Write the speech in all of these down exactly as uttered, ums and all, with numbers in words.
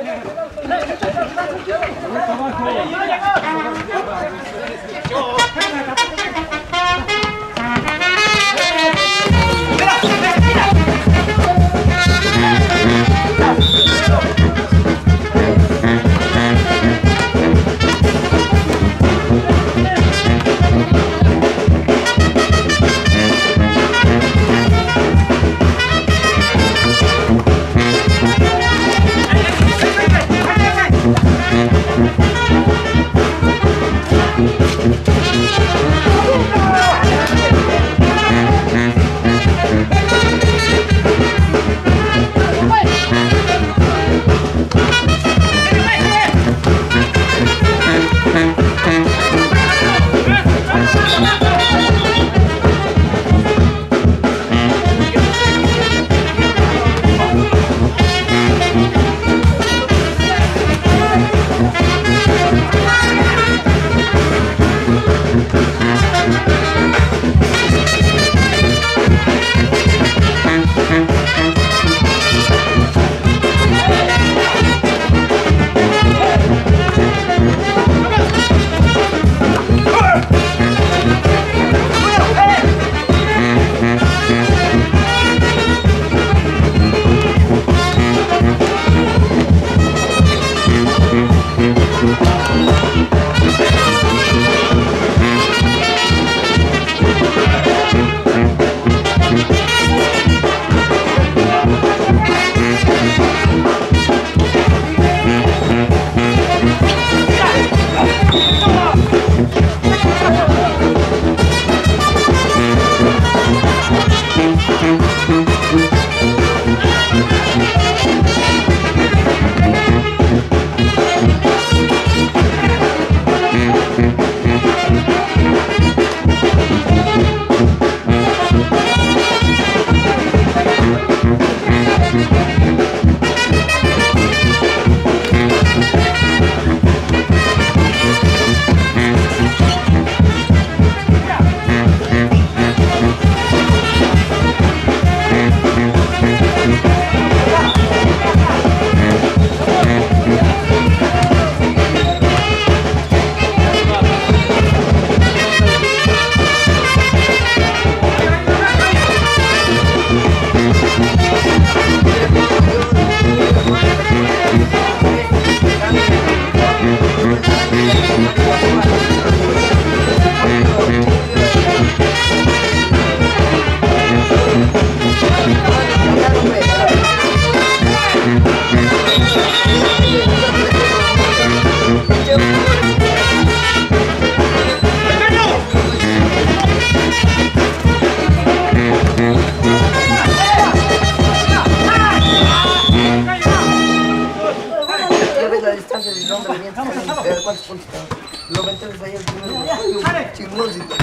Lo metes ahí el primero. Chismosito.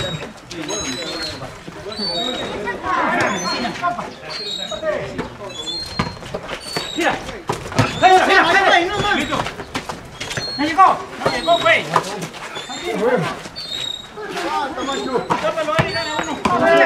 Tira. Tira, tira, tira, no más. No llegó. No llegó, güey. Tópalo ahí, gana uno.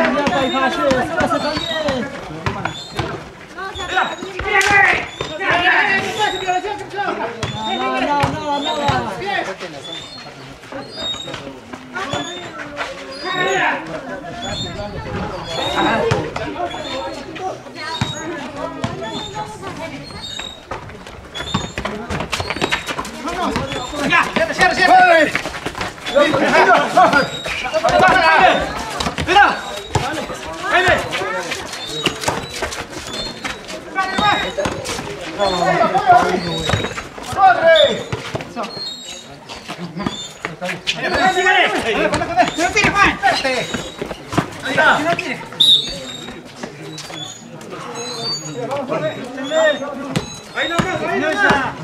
Ahí no, ahí no está.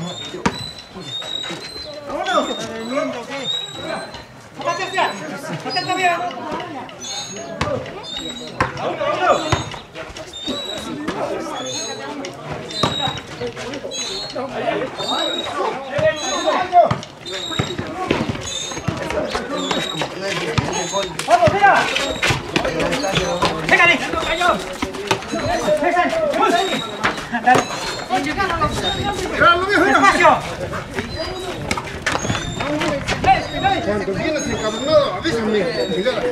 Vámonos. Pásate bien. Vámonos, vámonos. ¡Vamos, mira! ¡Pégale! ¡Cayó! ¡Pégale! ¡Dale! Despacio. Cuando vienes encabronado, avísame. Señora.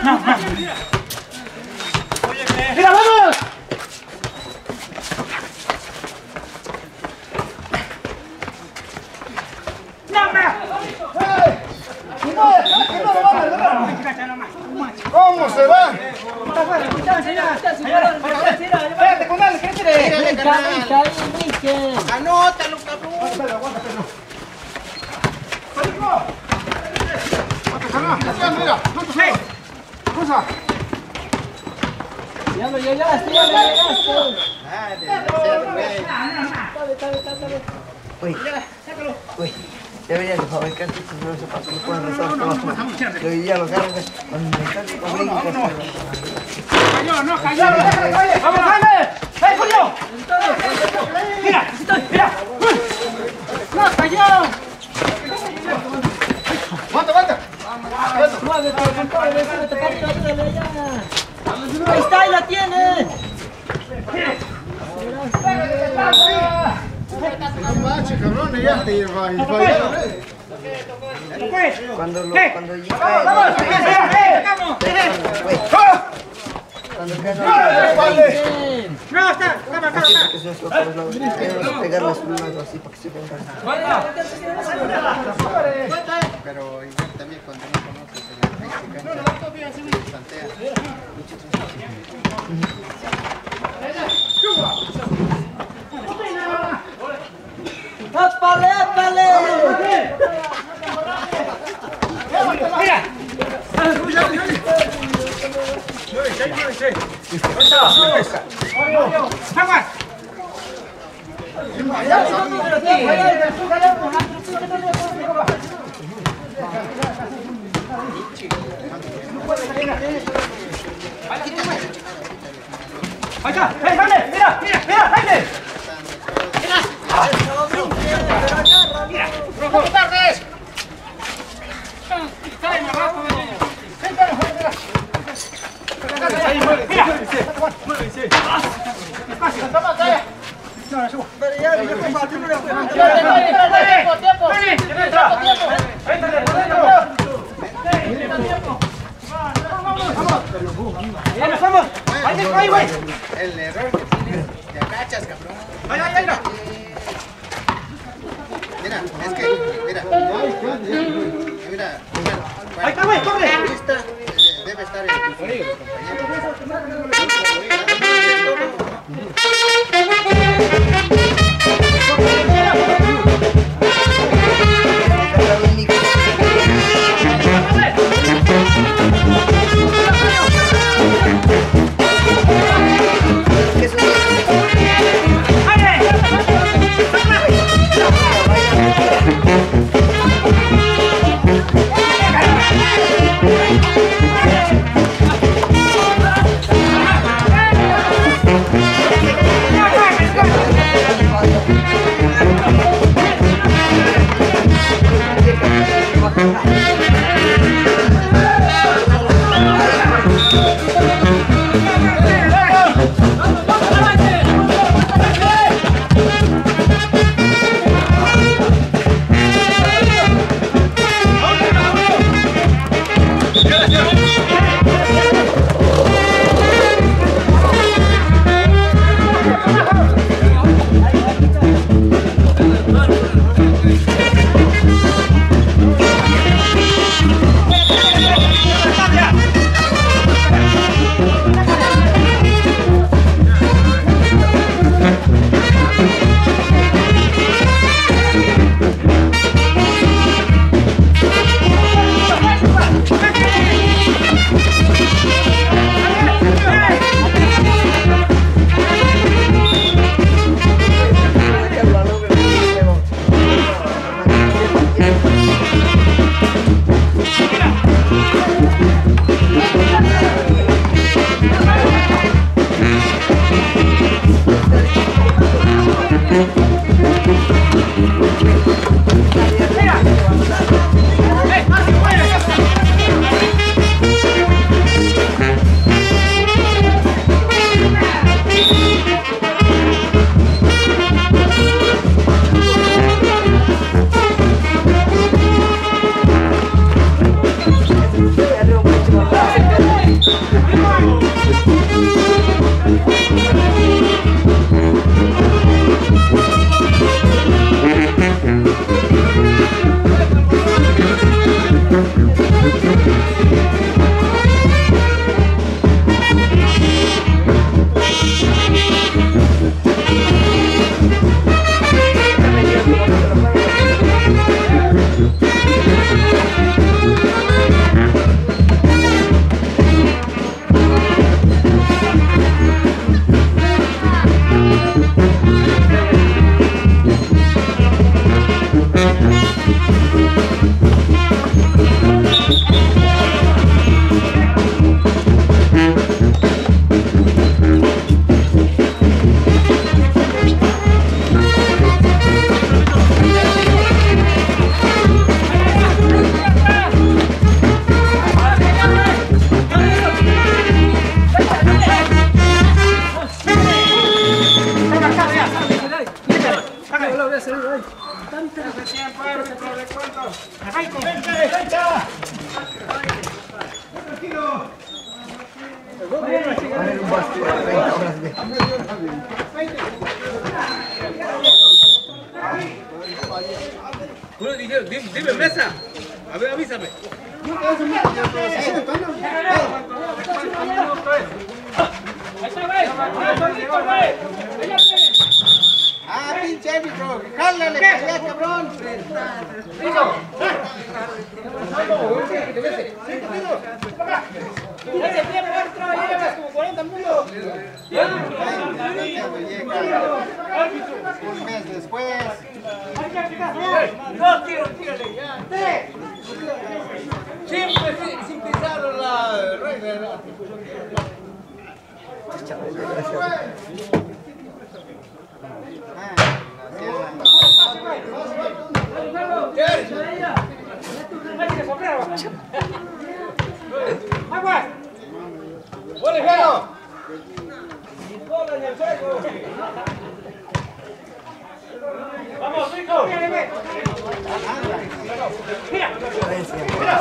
¡Mira, vamos! ¿Cómo se va? Espérate, con dale, ¿qué quieres? Anótalo, cabrón. Mira, no te sé. Cosa. Ya lo llegaste, ya lo llegaste. Uy, uy, deberían de fabricar estos nuevos zapatos que pueden rezar hasta abajo. Yo ya lo cargan cuando me cargan con brinco. ¡Cayó, no, cayó! ¡Vamos, Jaime! ¡Ven, Julio! ¡Mira, mira! ¡No, cayó! ¡Aguanta, aguanta! Muévete, con todo el vecino, te paso, ayúdale ya. Ahí está, ahí la tiene. No manches, cabrón, ya te iba a fallar. Cuando lo, ¿Qué? cuando llega ¡Vamos! ¡Vamos! cuando cae ¡No, está! ¡Vamos, así vamos! porque se nos toca los lados. Tenemos que pegar las plumas así para que se vengan. Pero igual también cuando no conoces el cancha, santea. ¡Épale, épale! ¡Mira! ¡Vamos! ¡Ahí está! ¡Eh, Jaime! ¡Mira! ¡Mira! ¡Mira! ¡Jaime! ¡No tardes! ¡Mira! ¡Muévese! ¡Despacio! No, no, subo. Pero ya, ya fue fácil, no le fue fácil. ¡Tiempo, tiempo! ¡Tiempo! ¡Vamos, vamos! ¡Ahí, ahí, güey! El error que tienes, te agachas, cabrón. ¡Ahí, ahí, ahí! Mira, es que, mira, mira, ¡Ahí está, güey! ¡Corre! debe estar el ¡Vamos! Dime mesa. A ver, avísame. Ah, pinche árbitro, jálale para allá, cabrón. Ese tiempo entró y llevas como cuarenta minutos. Un mes después. Dos tiros, tírale, ya. Siempre sin, sin pisar la regla. ¡Agua! ¡Buen juego! ¡Bola en el juego! ¡Vamos, hijo! ¡Mira! ¡Mira!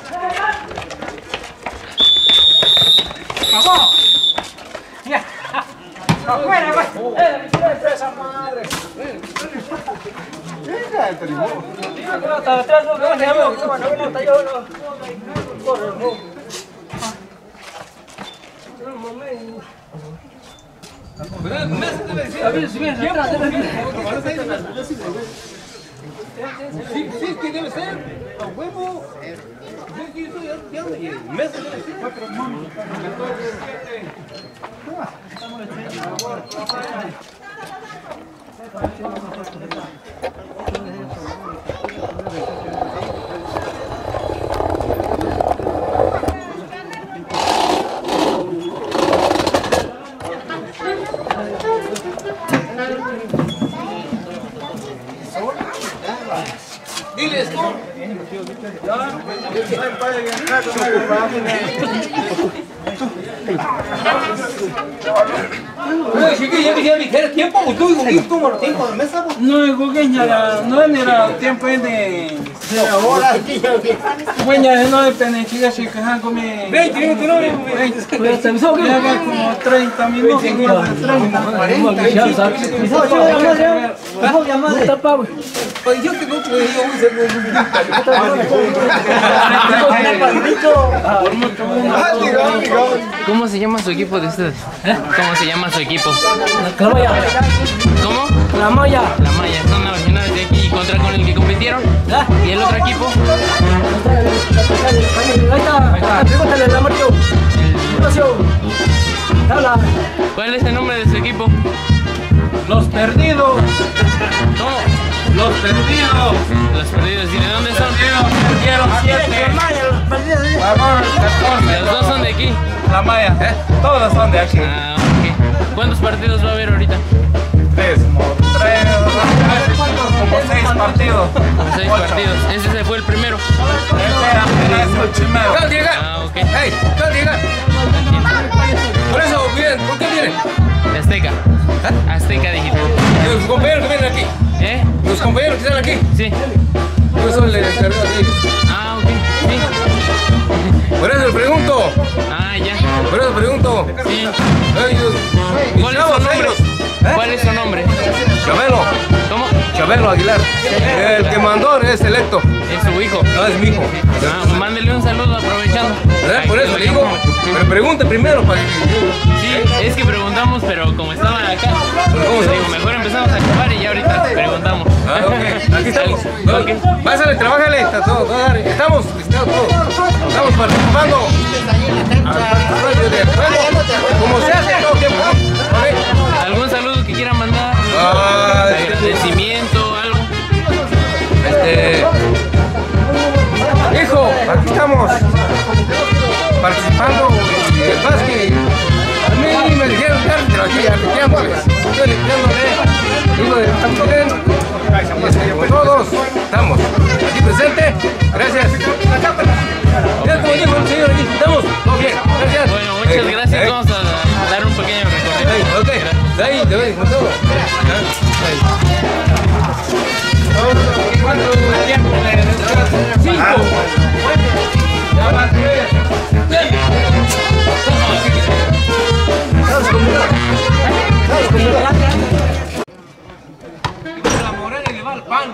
¡Vamos! ¡Mira! ¡Afuera, güey! ¡Esa madre! Atrás, no, no, no, no, no, yo no. Corre, no. Un momento. A ver, si vienes atrás, debe ser. Sí, sí, que debe ser. A huevo. Meses debe ser. Cuatro, catorce, siete. Diles tú. Tiempo, tiempo de mesa. No, Gugueña, no era tiempo de Ahora, Gugueña, no depende, chicas, si quejan con mi veinte minutos, no, veinte. ya va como treinta minutos, Pues yo que no puedo ¿Cómo se llama su equipo de ustedes? ¿Cómo se llama su equipo? La Maya. ¿Cómo? La Maya. La Maya, son originales de aquí. ¿Y contra con el que compitieron? ¿Y el otro equipo? Ahí está, pregúntale al amarillo. ¿Cuál es el nombre de su equipo? Los perdidos, ¿Cómo? los perdidos, Los perdidos. ¿Y de dónde son? perdieron siete, vamos, catorce, Los dos son de aquí. la Maya, ¿eh? Todos son de aquí. Ah, ok. ¿Cuántos partidos va a haber ahorita? Tres, como tres, como seis partidos. Como seis partidos. Ese se fue el primero. Este es el primero. Acaba de llegar. Ah, ok. Hey, acaba de llegar. Por eso, bien, ¿por qué vienen? De Azteca. Azteca Digital. Y los compañeros que vienen aquí. ¿Eh? Los compañeros que están aquí. Sí. Yo soy el encargado de ellos. Ah, ok. Sí. Por eso le pregunto. Ah, ya. Por eso pregunto. Sí. Ellos. ¿Cuál es su nombre? ¿Cuál es su nombre? Chabelo. ¿Cómo? Chabelo Aguilar. El que mandó es electo. Es su hijo. No es mi hijo. Ah, mándele un saludo a ¿verdad? Por eso le digo, pero pregunta primero para que... Sí, es que preguntamos, pero como estaban acá, ¿Cómo digo, mejor empezamos a acabar y ya ahorita preguntamos. Ah, ok, aquí estamos. No, pásale, trabájale, está todo, todo, estamos, estamos todos. Estamos participando. Como se hace todo el tiempo. ¿Algún saludo que quieran mandar? Ah, Agradecimiento, algo. Este, hijo, aquí estamos participando y el más que a mí me dijeron que pero aquí limpiándoles, estoy limpiándole, digo, estamos bien, este, todos estamos aquí presentes, gracias. Ya como dijo el señor aquí, estamos, todo bien, gracias. Bueno, muchas Eh, gracias, eh. vamos a dar un pequeño recorrido. Ahí, ok, de ahí, de ahí, con todo. Cinco. Ya va, La morena le va al pan.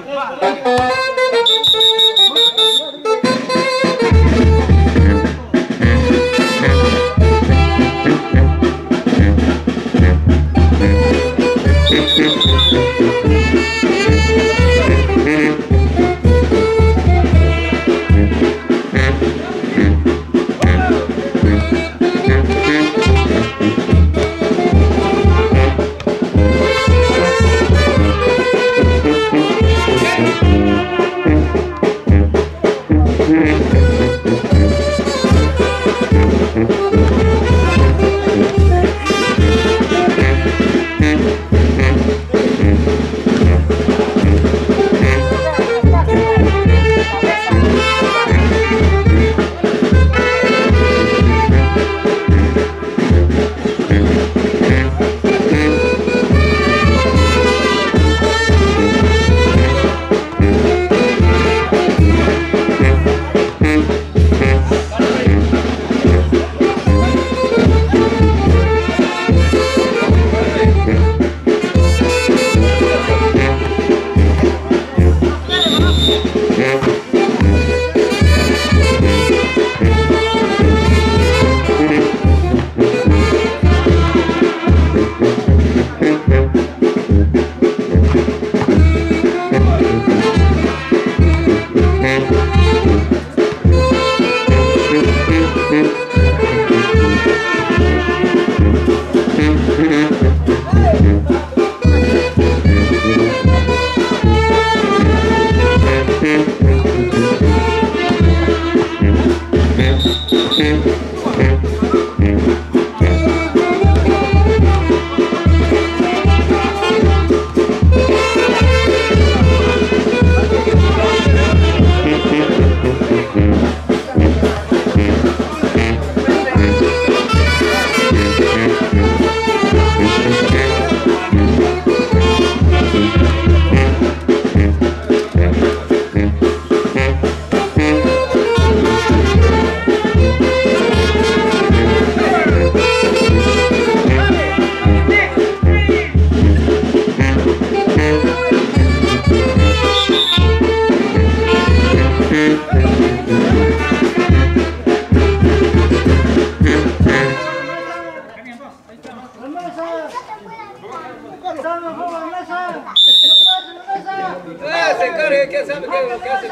Se encargue, ¿quién sabe qué es lo que hace?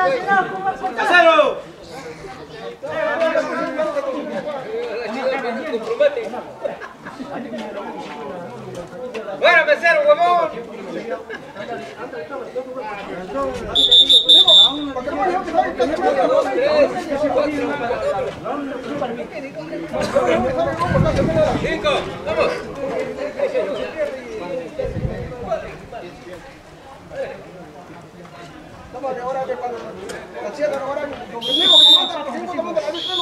¡Casero! ¡Bueno, mesero, huevón! Cinco, vamos. Ahora que para la sierra, ahora conmigo que mata, cinco tomando la luz,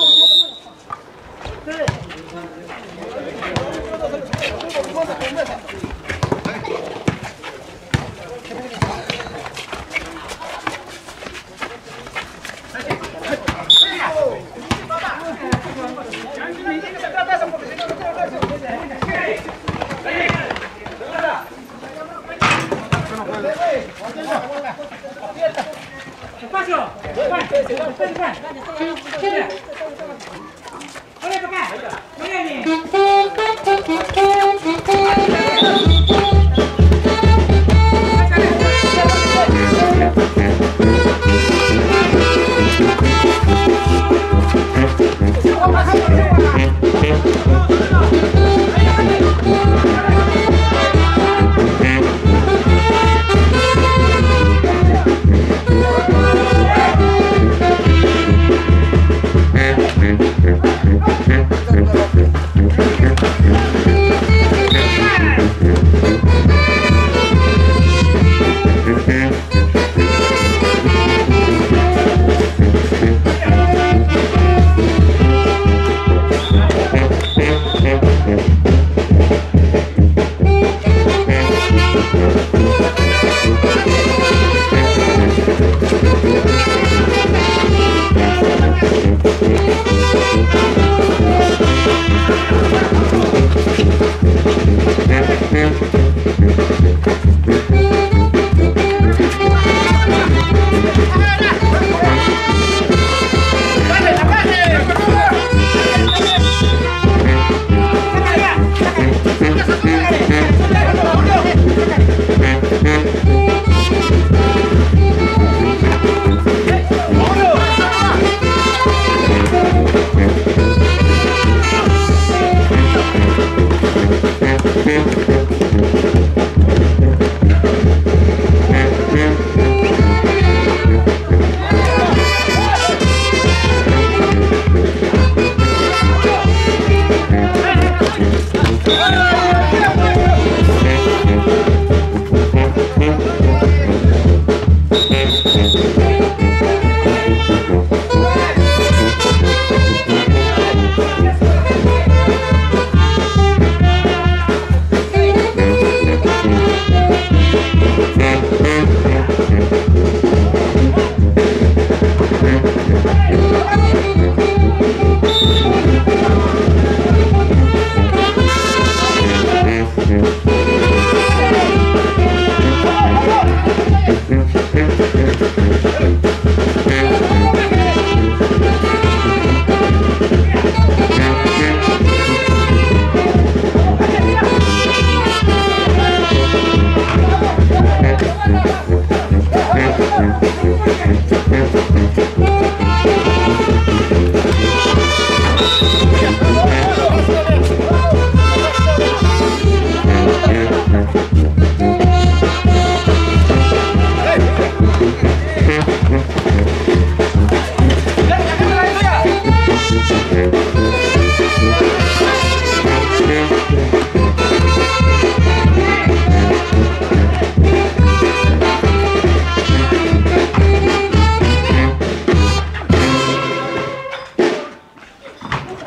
¡Espacio! ¡Ven! ¡Ven! ¡Ven!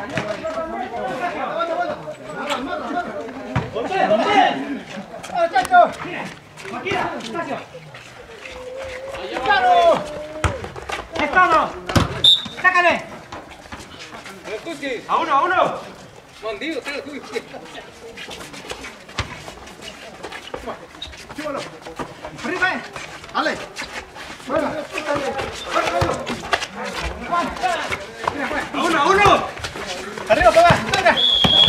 ¡Es todo! ¡Sácale! ¡A uno, a uno! Bandido, está el Arriba, eh. Ale. Fuera. ¡A uno, a uno! Arriba, papá. Venga.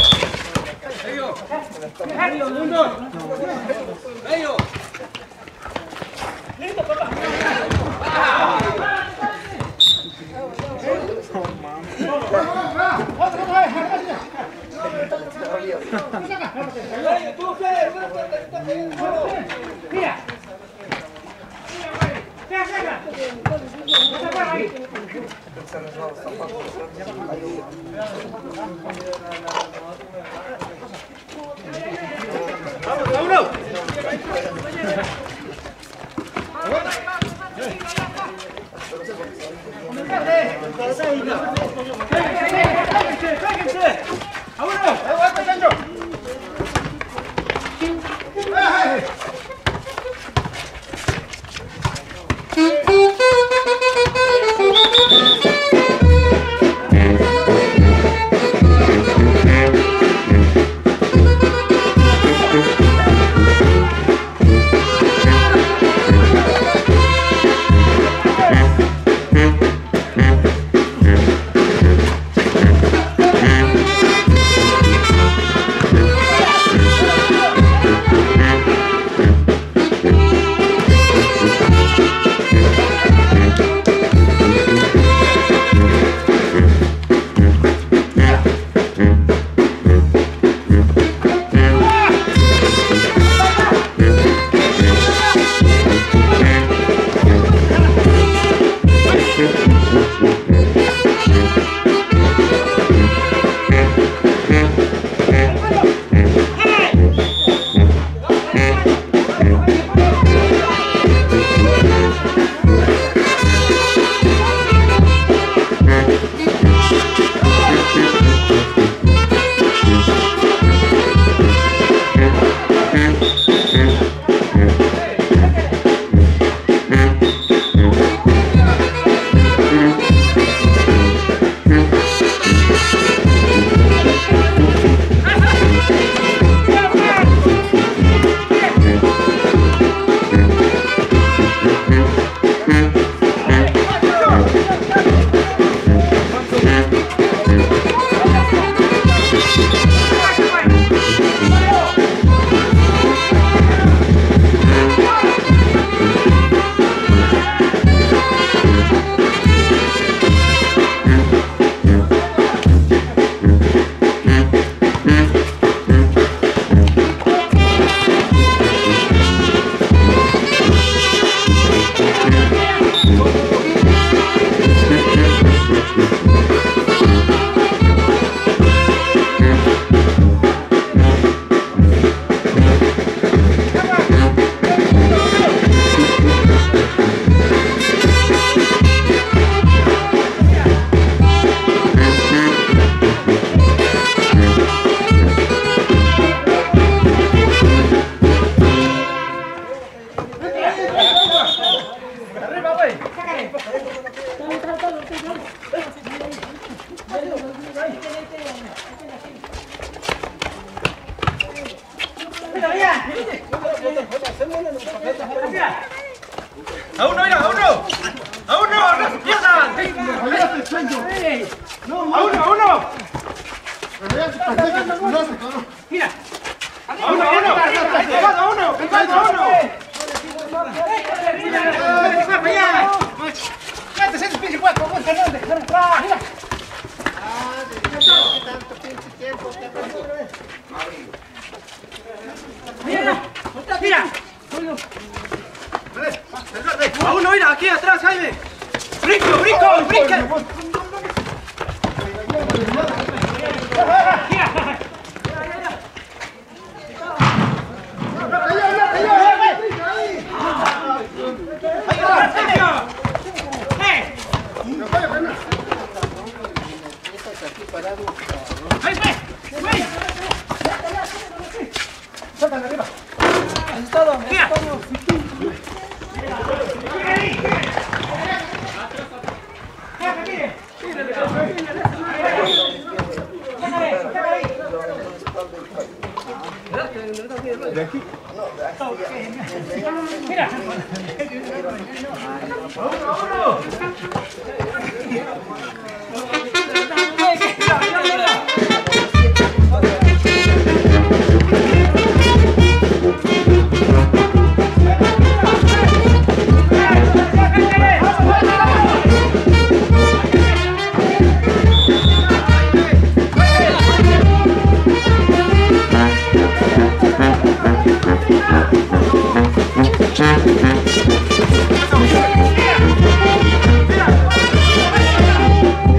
¡Mira! ¡Vamos, vámonos! ¡A uno, mira! ¡A uno! ¡A uno! ¡No se pierdan! ¡A uno, a uno! ¡Mira! ¡A uno, a uno! ¡A uno! ¡A uno! ¡Mete ese pinche cuatro! ¡Vamos, Fernández! ¡Mira! ¡Mira! ¡Mira! ¡A uno, mira! ¡Aquí atrás, Jaime! ¡Brinco, brinco! ¡Brinca! ¡Ahí está! ¡Ahí! Suéltale arriba. Asustado, Mira. asustado. Mira. Mira.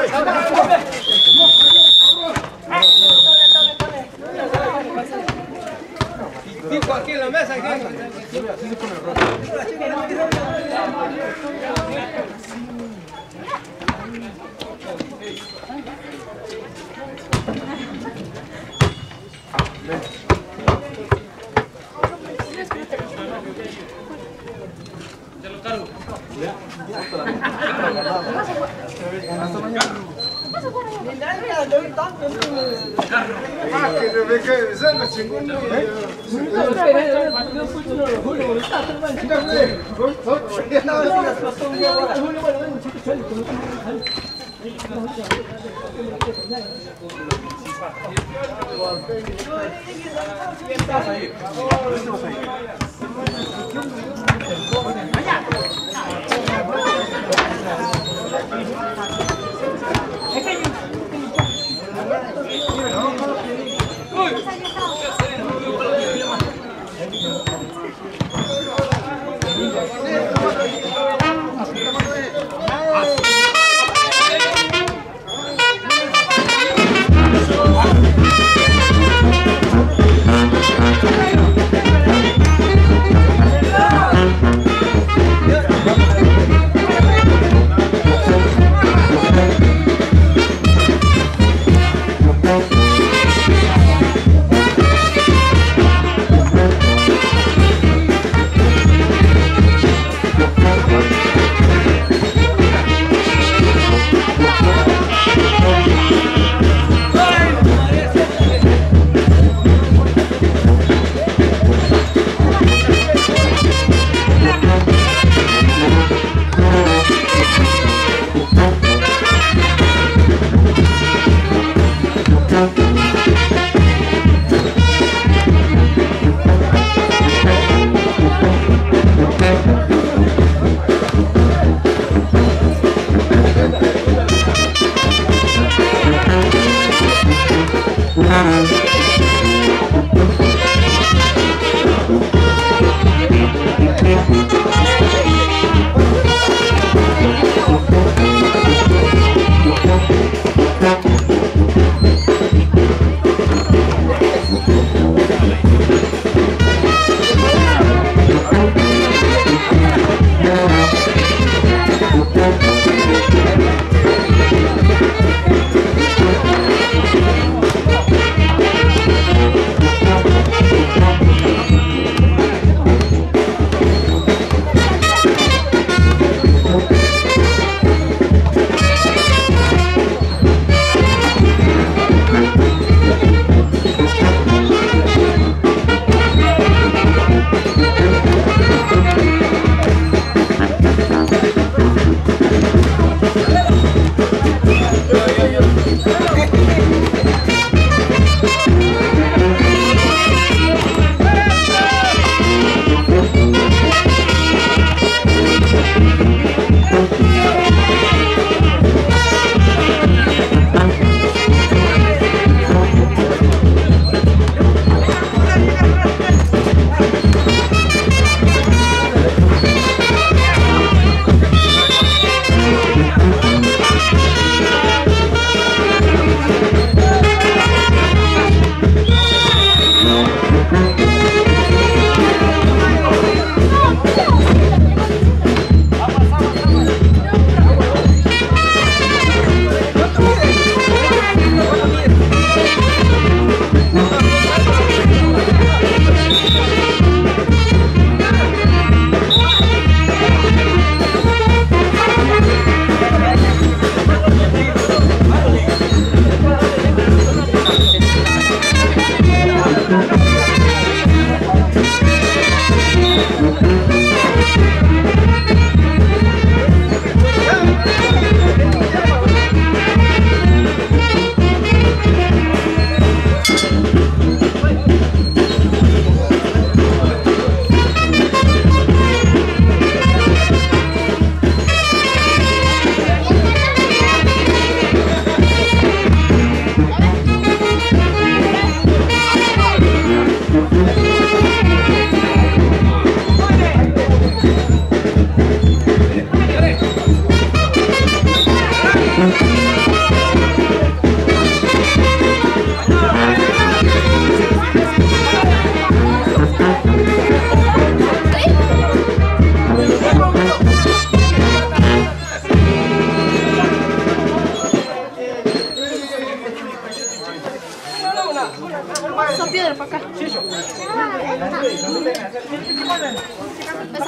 Cinco aquí en la mesa. Aquí. Ya lo cargo. Thank you.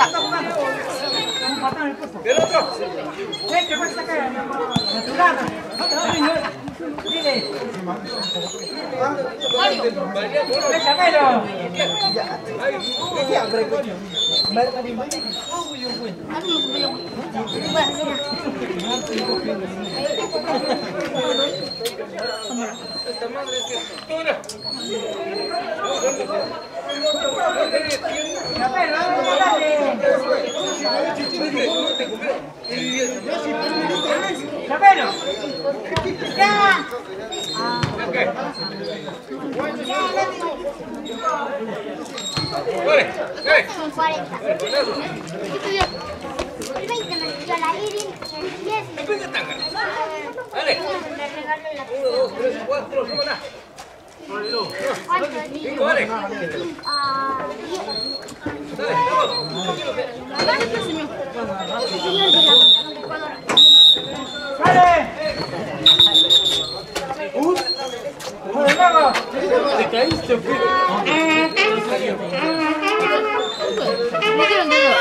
El otro. Esta madre es que... Mira. ¡Chapelo! ¡Ya! Vale, vale. Son cuarenta. veinte me dio la Irin, diez me dio Dale. me regaló la Uno, dos, tres, cuatro, súmala. cuatro, diez, Vale. ah, diez. Dale, vamos. Acá no se señor. Ese señor de la licuadora. ¡Sale! ¡Joder, mago! Te caíste, ¿o qué? Me dieron dedo.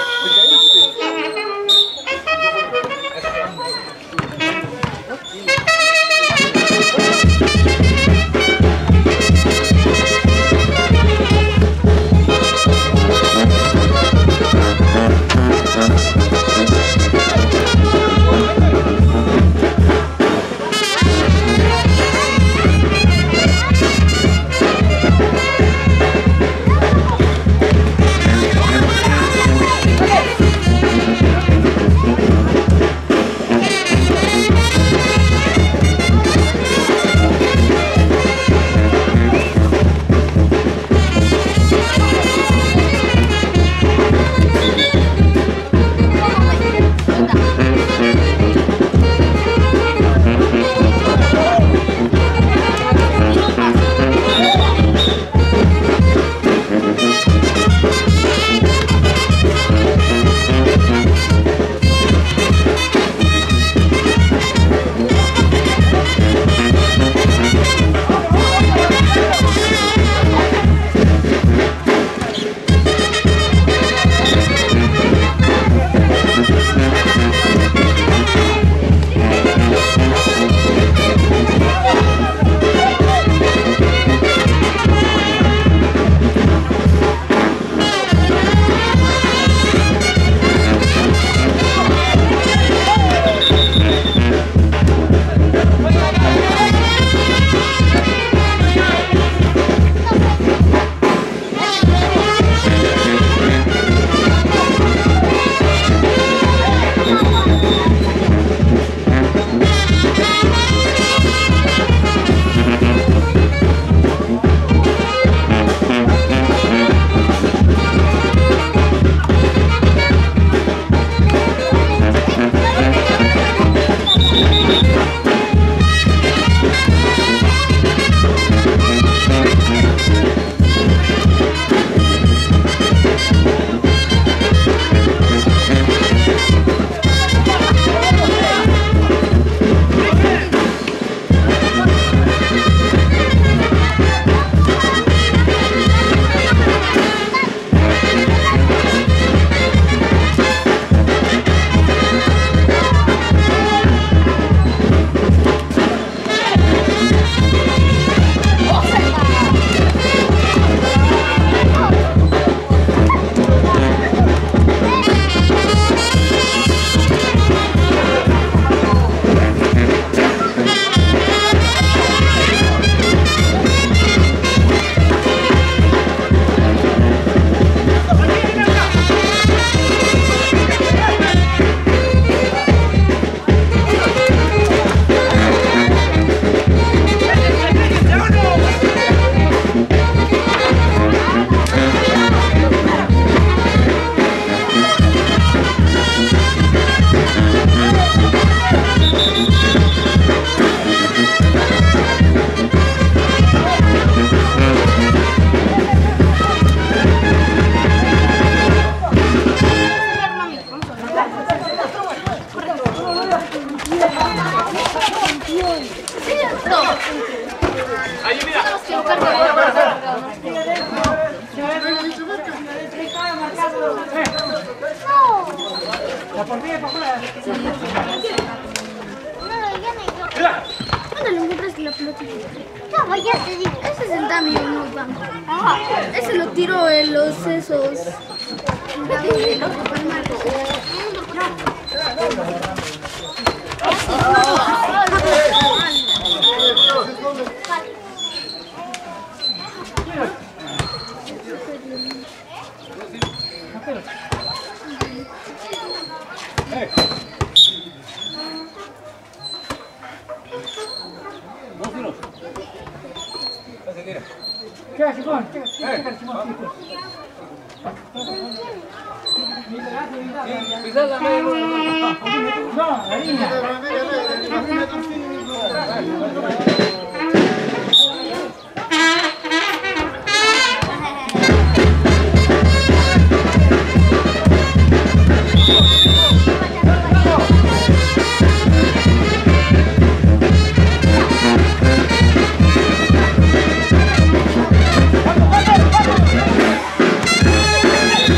¿Dónde lo encontraste la pelota? No, ya te digo, ese es el Dami o no Dami. Ah, ese lo tiró en los esos.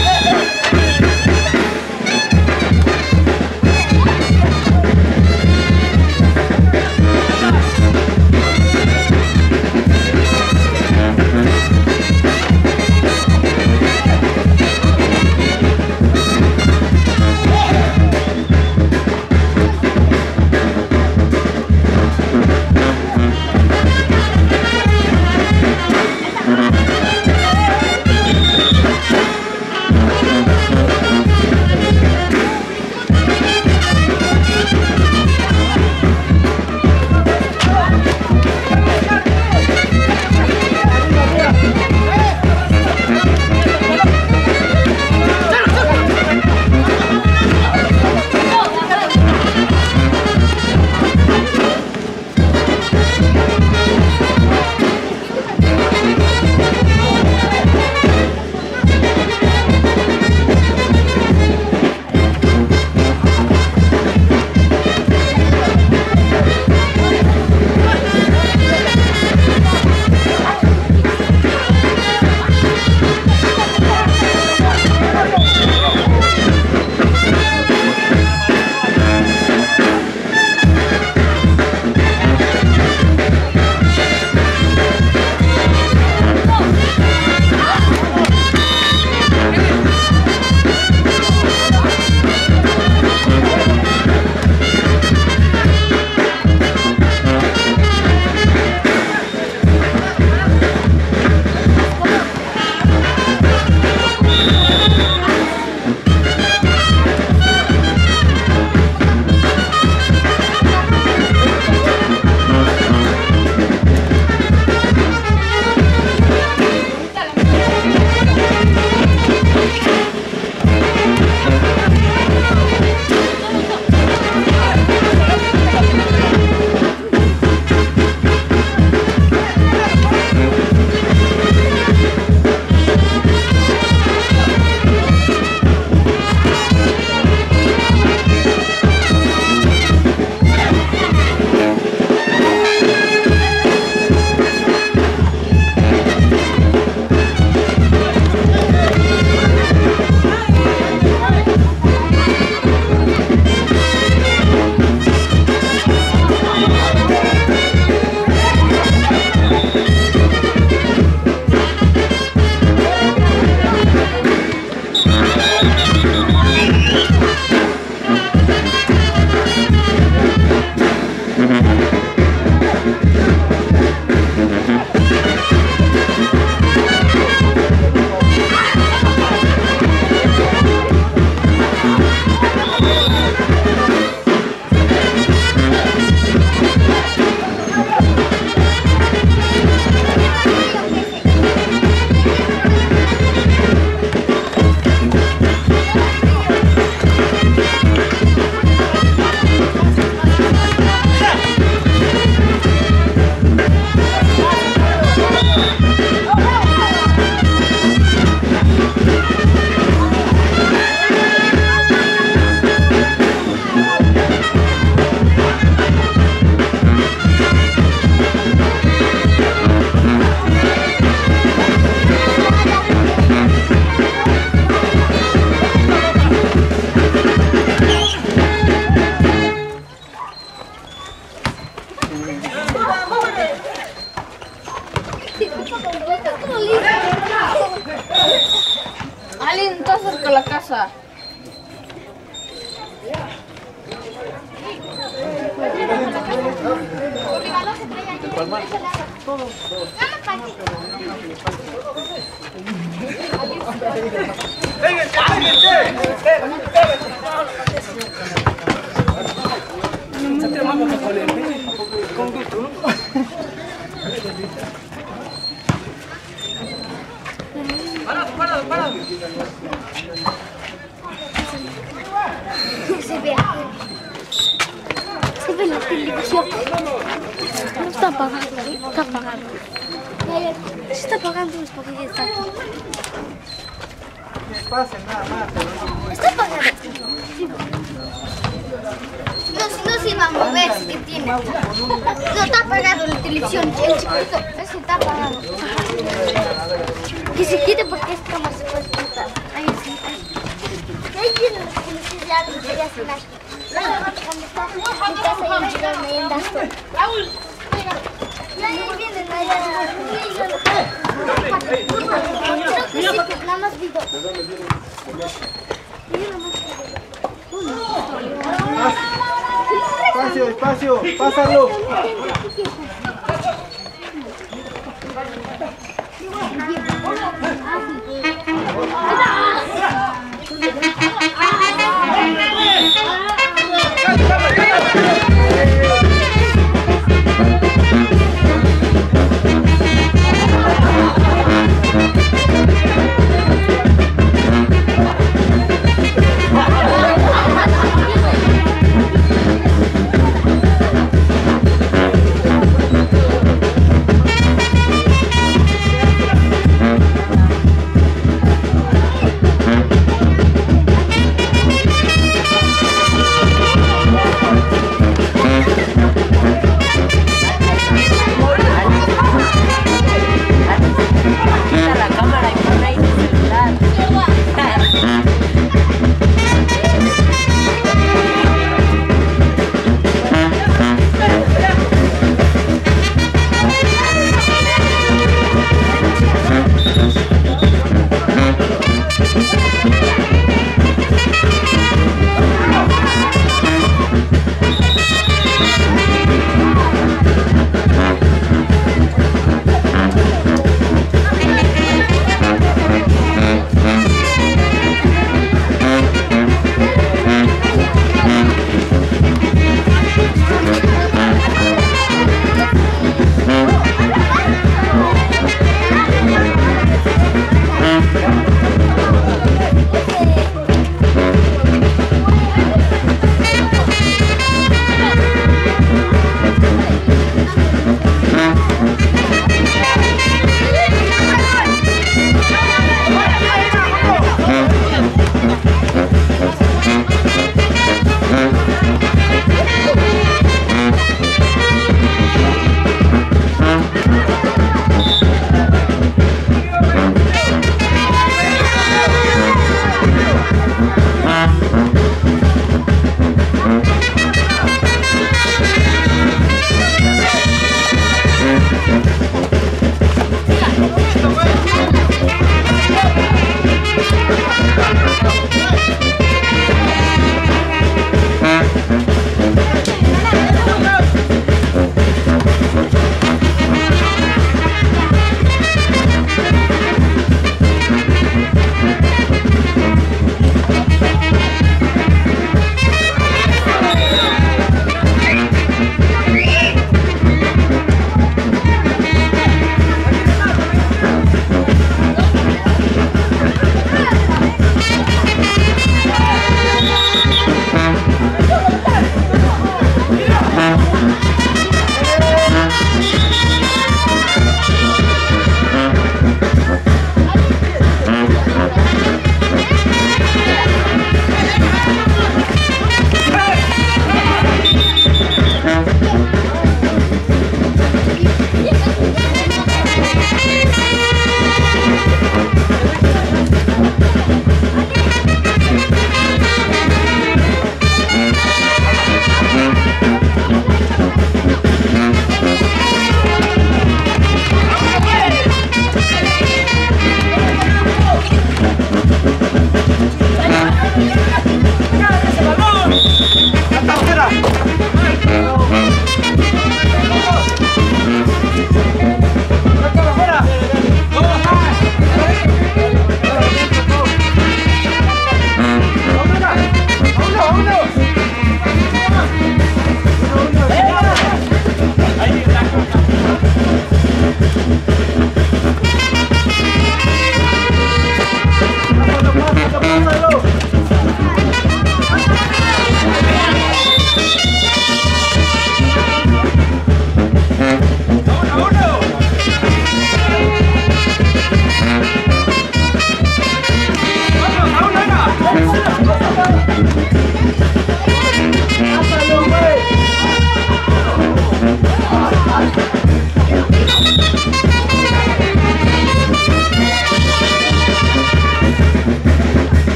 ¡Vamos! palmar. Parado, parado, parado. Se ve. Se ve la televisión. No está apagando, ¿eh? Está apagando. Ya, ya. Se está apagando es porque ya está aquí. Está apagado. Sí. No, si no se iba a mover, si tiene. No, está apagado la televisión. El chiquito, ese está apagado. Que se quite porque esta cámara se puede quitar. Ahí sí, ahí. Ahí tienen las publicidades, no quería cenar. Cuando está en casa y llegan ahí en Dasto. Raúl, mira. Y ahí vienen allá. Creo que sí, nada más vi dos. Espacio, espacio, pásalo.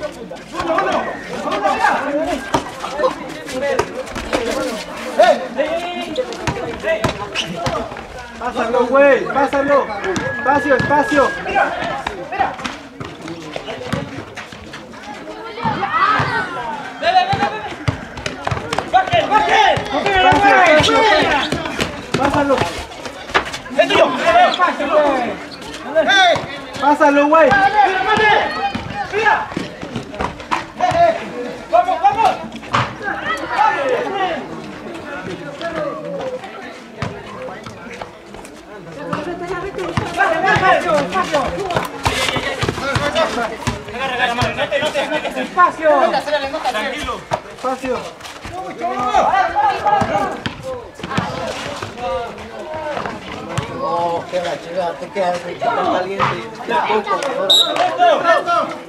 Pásalo, güey, pásalo. Espacio, espacio. Pásalo. ¡Es tuyo! Pásalo, güey. ¡Mira! ¡Vamos, vamos! Espacio. Tranquilo. Espacio. Oh, qué la chica, te quedas tan caliente. Poco,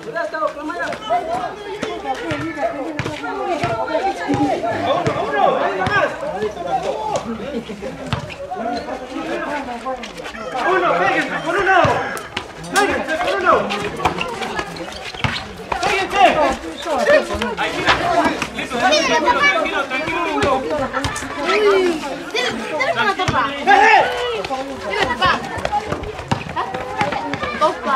¡Uno, péguense por uno! ¡Péguense por uno! ¡Péguense! Ahí, mira. Listo, tranquilo, tranquilo, tranquilo, lindo. Dale una tapa. Dale tapa. Opa.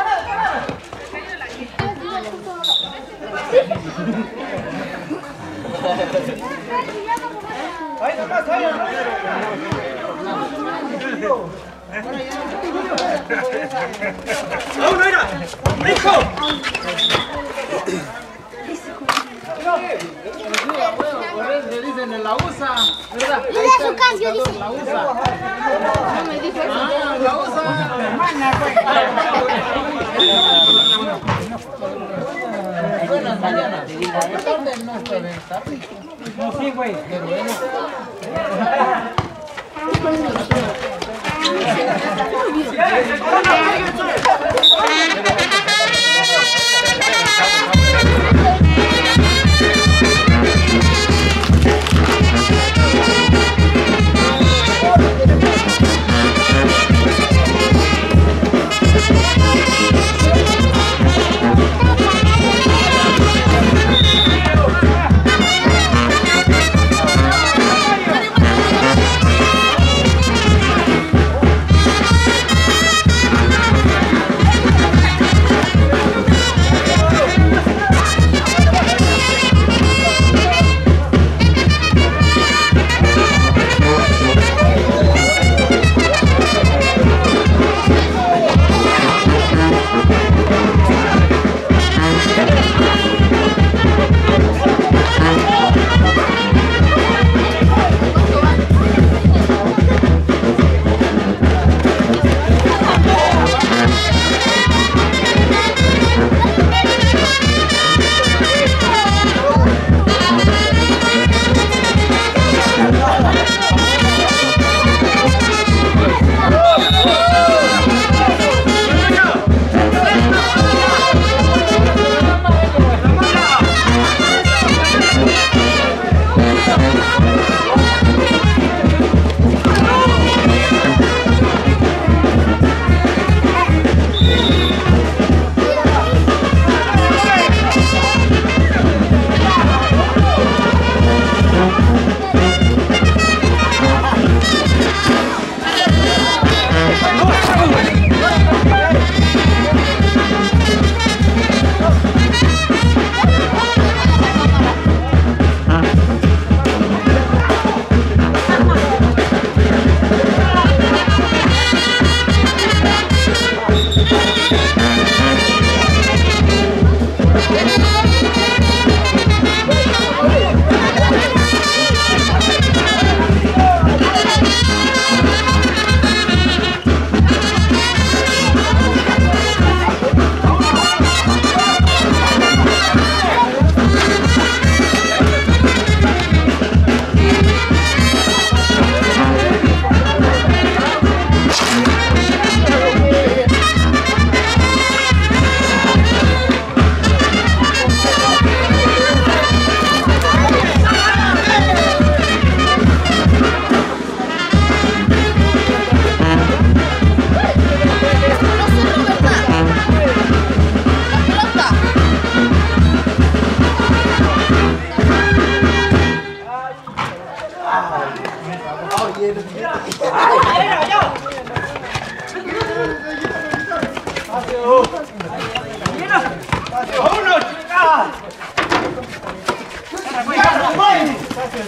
Ahí nomás, ahí nomás. ¡A uno, mira! ¡Rico! Le dicen en la U S A, ¿verdad? Le da su cambio, dice. La U S A. No me dijo eso. Ah, la U S A. Buenas mañanas. ¿Dónde no está bien? ¿Tarde? No, sí, güey. Pero bueno. ¡Vamos!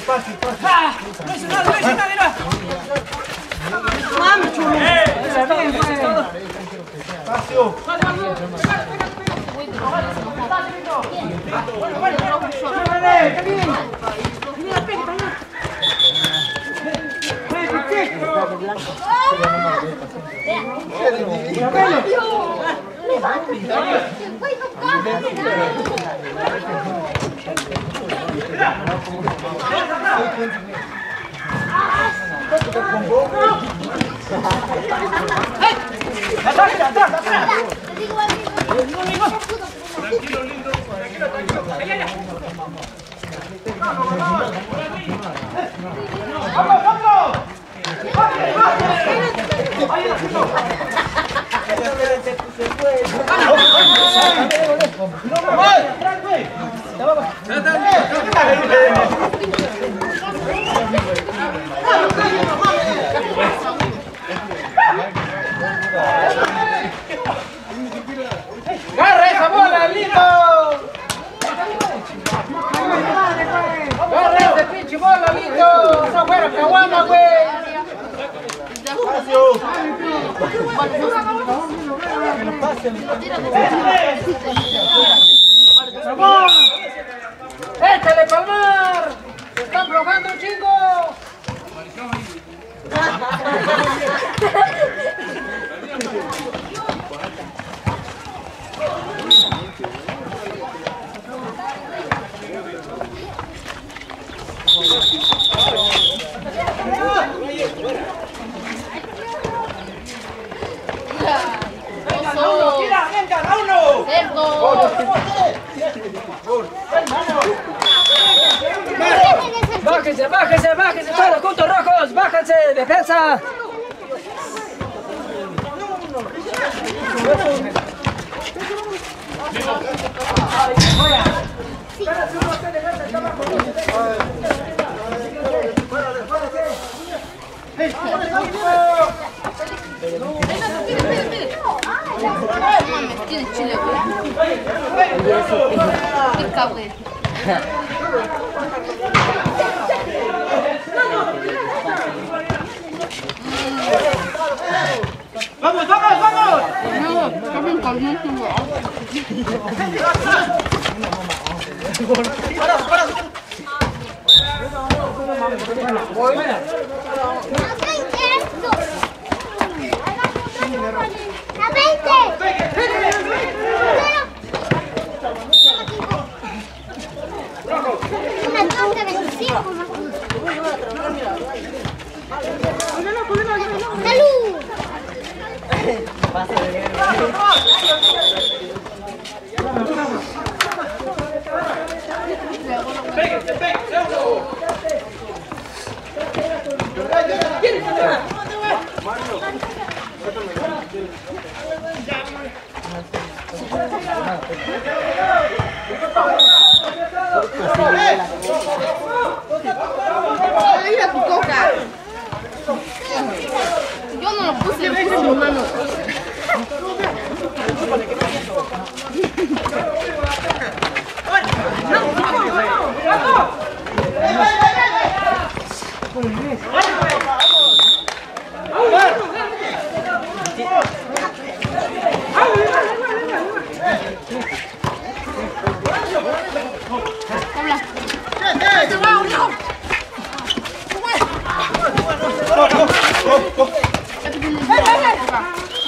Fácil, fácil. ¡Ah! ¡No hizo nada, no hizo nada, mira! ¡Mami, chulo! ¡Eh! Espacio. ¡Atrás, atrás, atrás! Tranquilo, lindo. Tranquilo, tranquilo. ¡Vamos, vamos! ¡Agarra esa bola, lindo! ¡Agarra ese pinche bola, lindo! ¡Esa fuera caguama, güey! ¡Échale, Palmar! ¡Se están aflojando un chingo! ¡Tira, venga, a uno! ¡Bájense, bájense, bájense! ¡Todos juntos rojos! ¡Bájense! ¡Defensa! Tiene chile, güey. Pica, güey. ¡Vamos, vamos, vamos! No, está bien caliente, güey. ¡A veinte! Una torta veinticinco más. ¡Salud! ¡Pégate, pégate! ¡Mira tu coca! Yo no lo puse, lo puse en mi mano. Habla.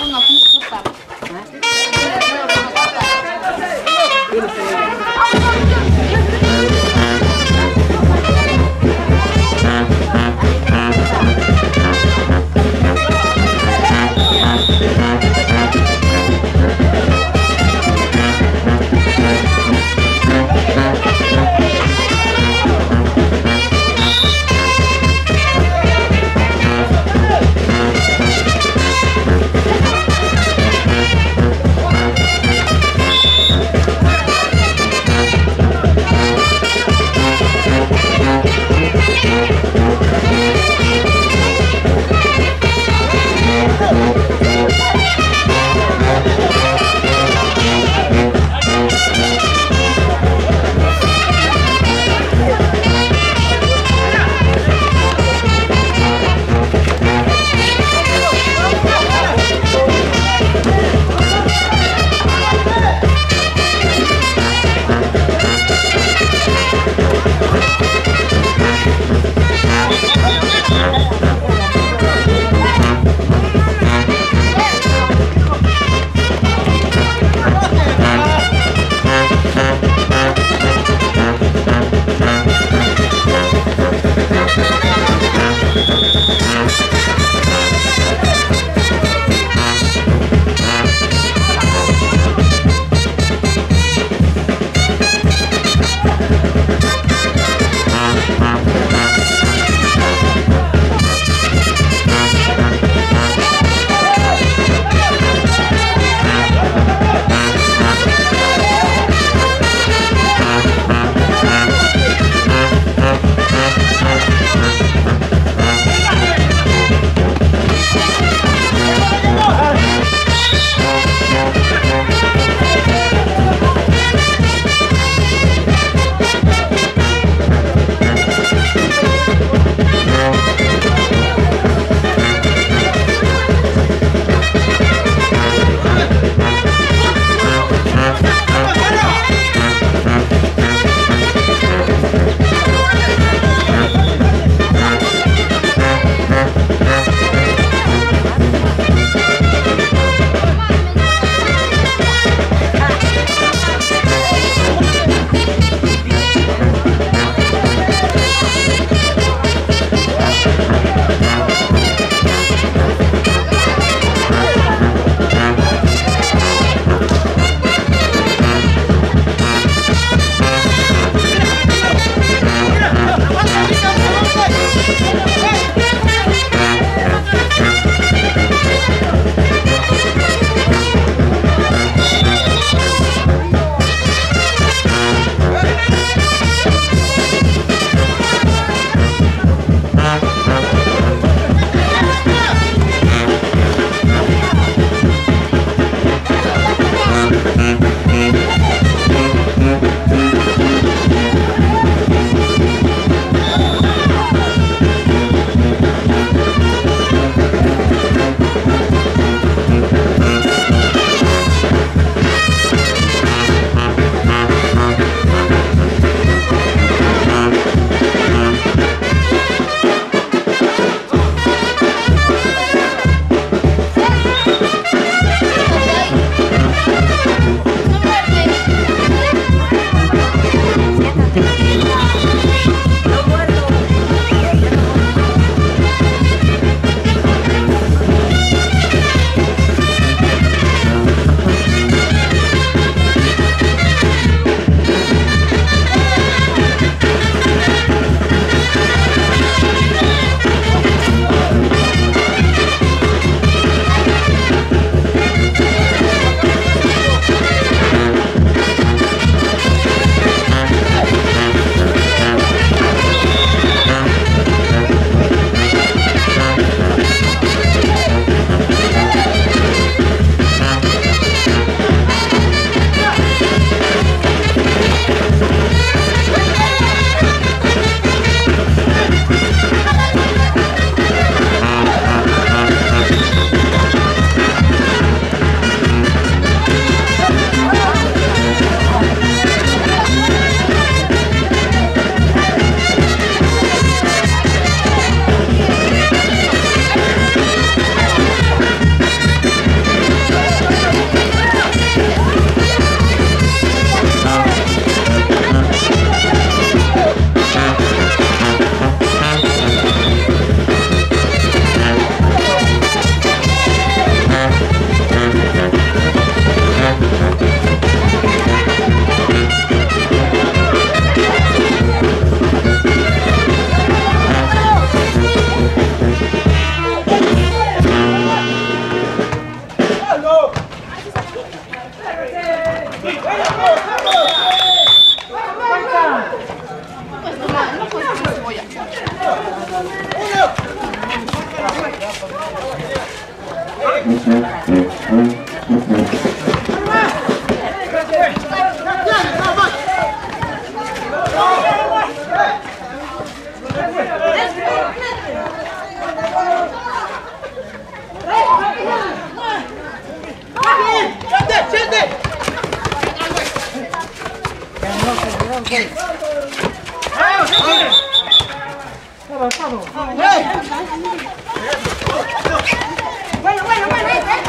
Bueno, bueno, bueno.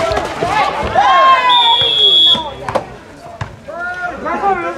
¡Vamos,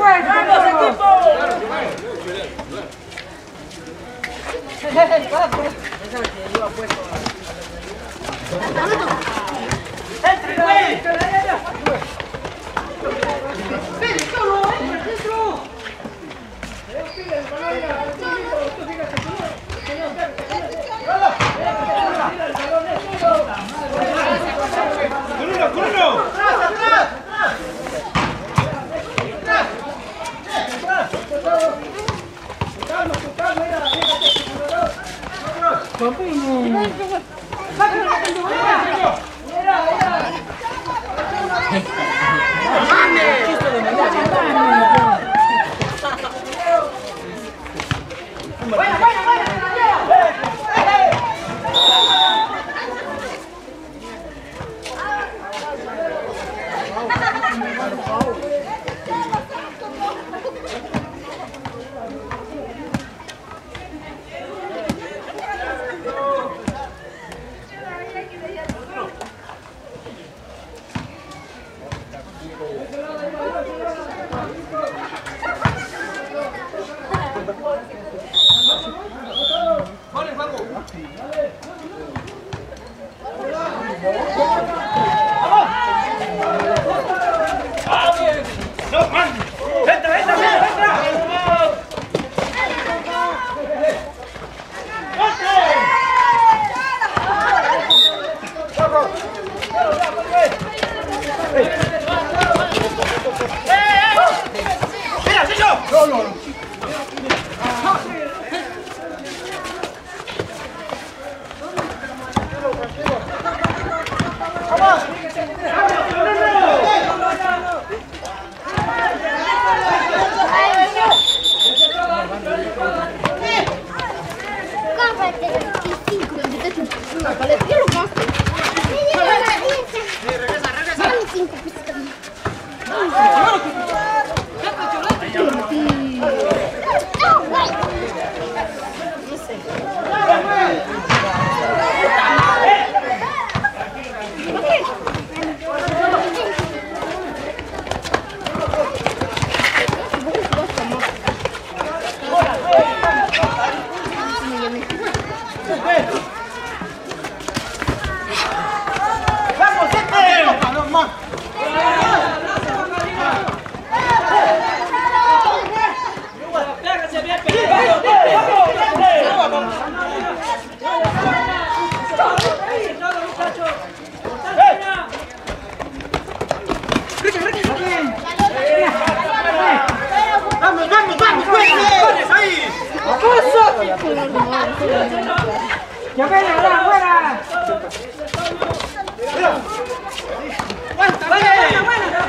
¡Ya ven, ahora, afuera! ¡Buena, buena, buena!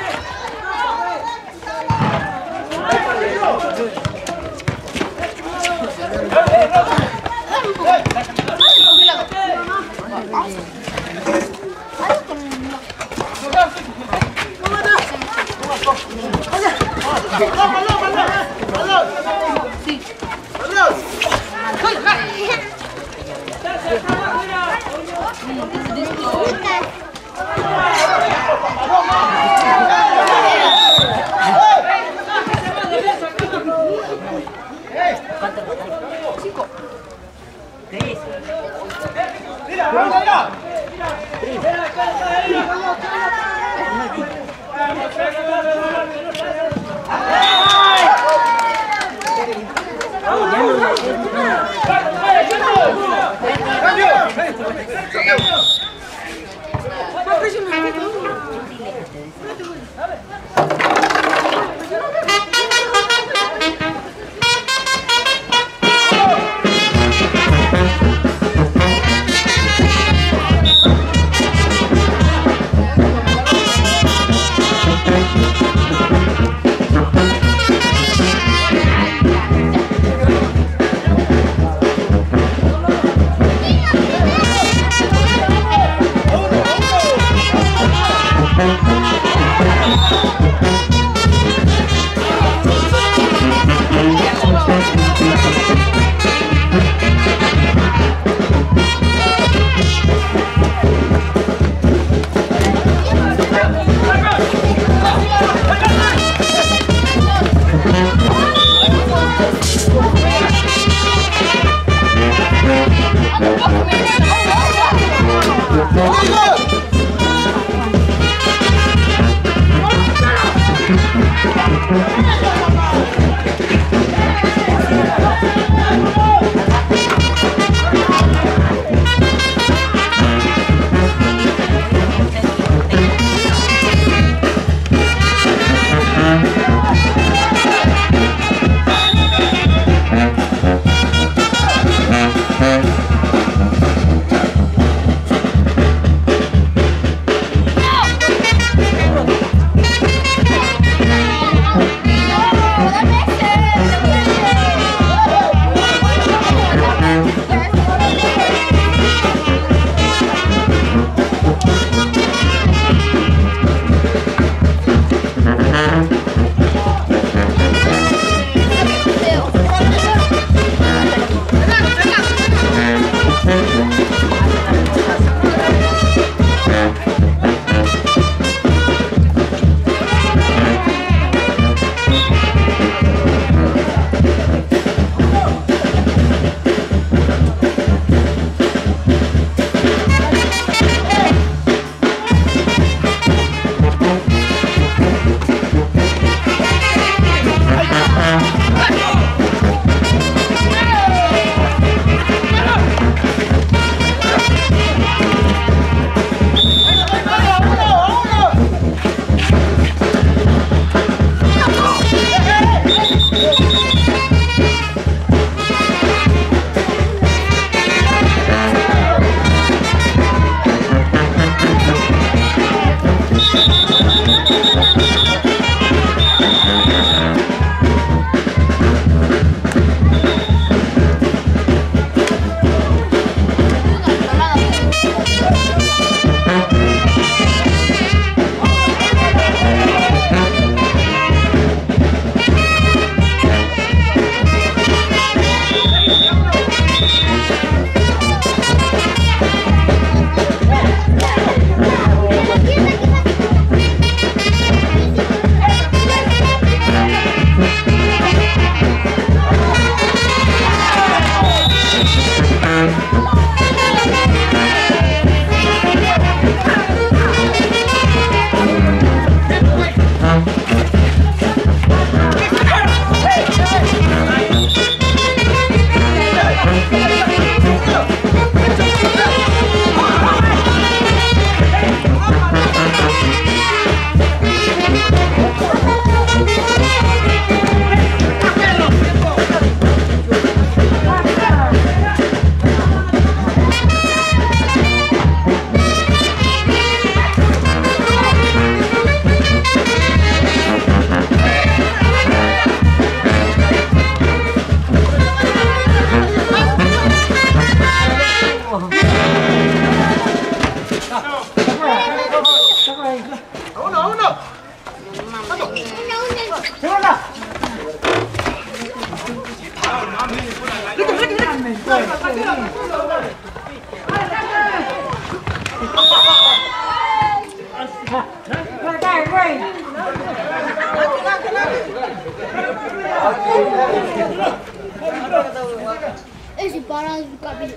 Esse parado do cabelo.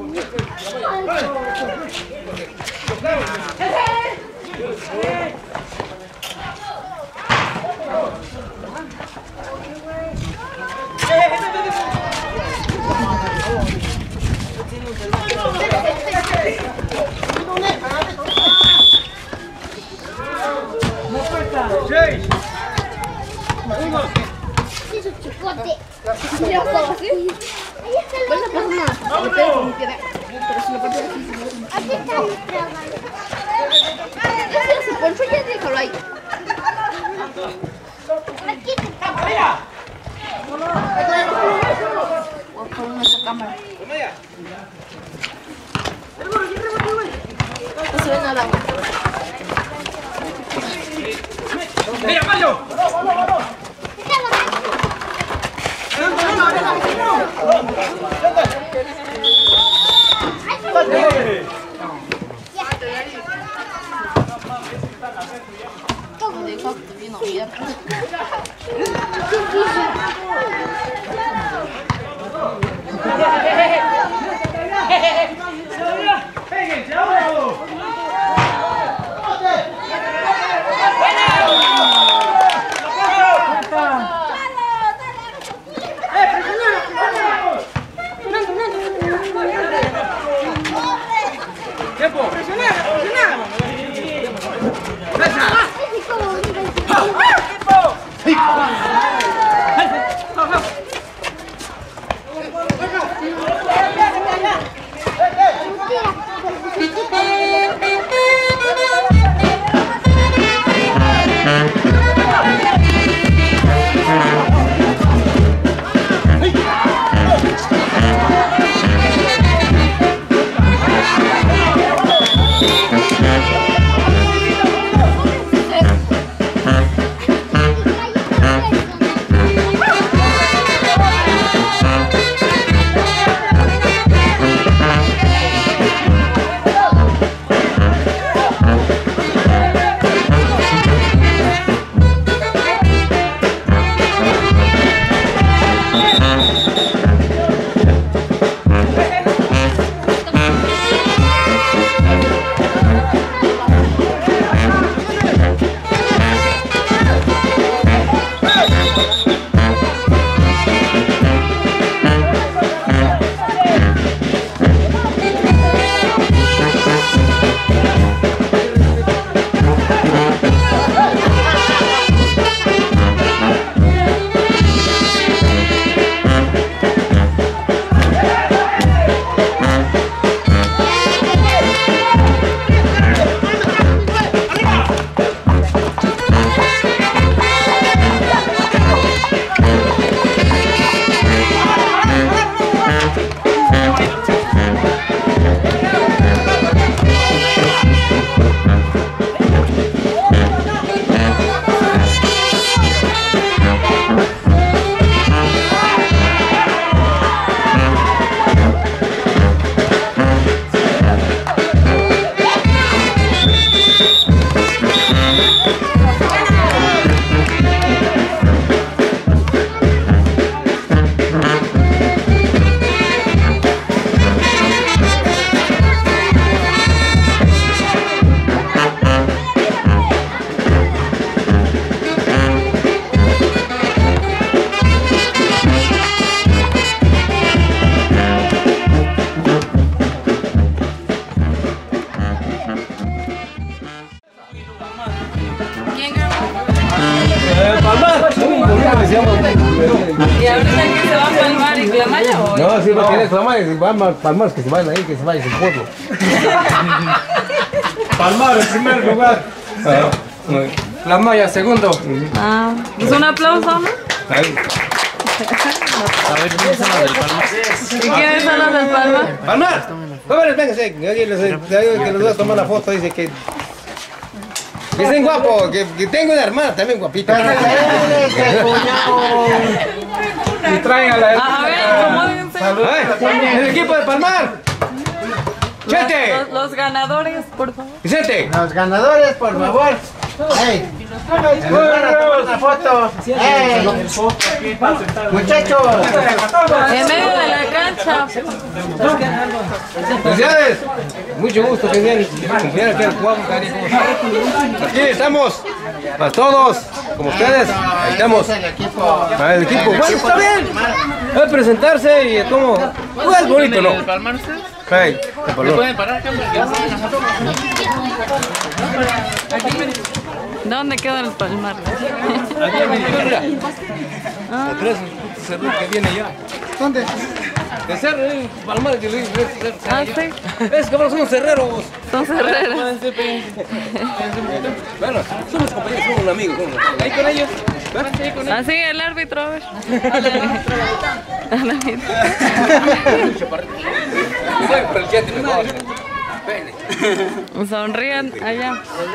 Seis. Uno. Isso, chicote. Mira só assim. Mas não passa nada. Eu tenho que tirar. Aqui está o trabalho. Esse é o poncho que déjalo ahí. Aqui está. Voy a poner esa cámara. No se ve nada. ¡Mira, Mario! ¡Tiempo! ¡Presionar! ¡Presionar! ¡Esa! ¿Y ahorita que se va a palmar y Clamaya o...? No, sí, no quiere Clamaya, van a palmar, que se vayan ahí, que se vayan sin pueblo. Palmar en primer lugar. Clamaya segundo. Ah, pues un aplauso, ¿no? Ahí. A ver, ¿quiénes son los del Palmar? ¿Y quiénes son los del Palmar? Palmar, jóvenes, vénganse, que les voy a tomar la foto, dice que... Que estén guapos, que, que tengo una hermana también guapita. Y traen a la A ver, acomódense. El equipo de Palmar. Chete. Los, los ganadores, por favor. Vicente. Los ganadores, por favor. ¡Ey! ¡Una foto! ¡Ey! ¡Muchachos! En medio de la cancha. Felicidades. Mucho gusto que vengan a acompañar aquí al Cuau, cariño. Aquí estamos. Para todos. Como ustedes. Ahí estamos. Para el equipo. Bueno, está bien. Es presentarse y como. Pues es bonito, ¿no? ¿El Palmar ustedes? Hey, ¿Me pueden parar acá? ¿Dónde queda el Palmar? Aquí en Mira. Atrás, cerro que viene ya. ¿Dónde? De cerro, eh, Palmar que le dice. Ah, sí. Es que son cerreros. Son cerreros. Bueno, somos compañeros, somos amigos. Somos. Ahí con ellos. Así el árbitro, a ver. Sonrían allá.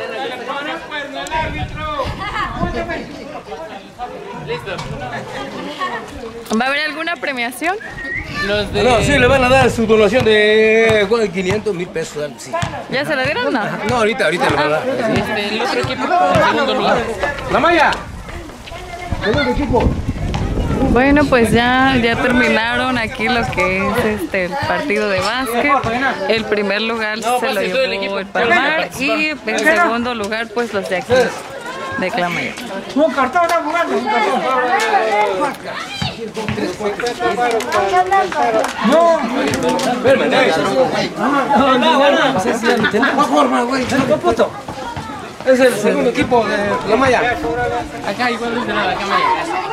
¿Va a haber alguna premiación? Los de... No, sí, le van a dar su donación de quinientos mil pesos. Algo así. ¿Ya se la dieron? No. No, ahorita, ahorita le van a dar. Este, el otro equipo en segundo lugar. La Maya. Segundo equipo. Bueno, pues ya, ya terminaron aquí lo que es este el partido de básquet. El primer lugar se lo llevó el Palmar y en segundo lugar pues los de aquí, de Clamaya. Un cartón, está jugando, un cartón. No, Es el segundo equipo de La Maya. Acá igual es de la cámara.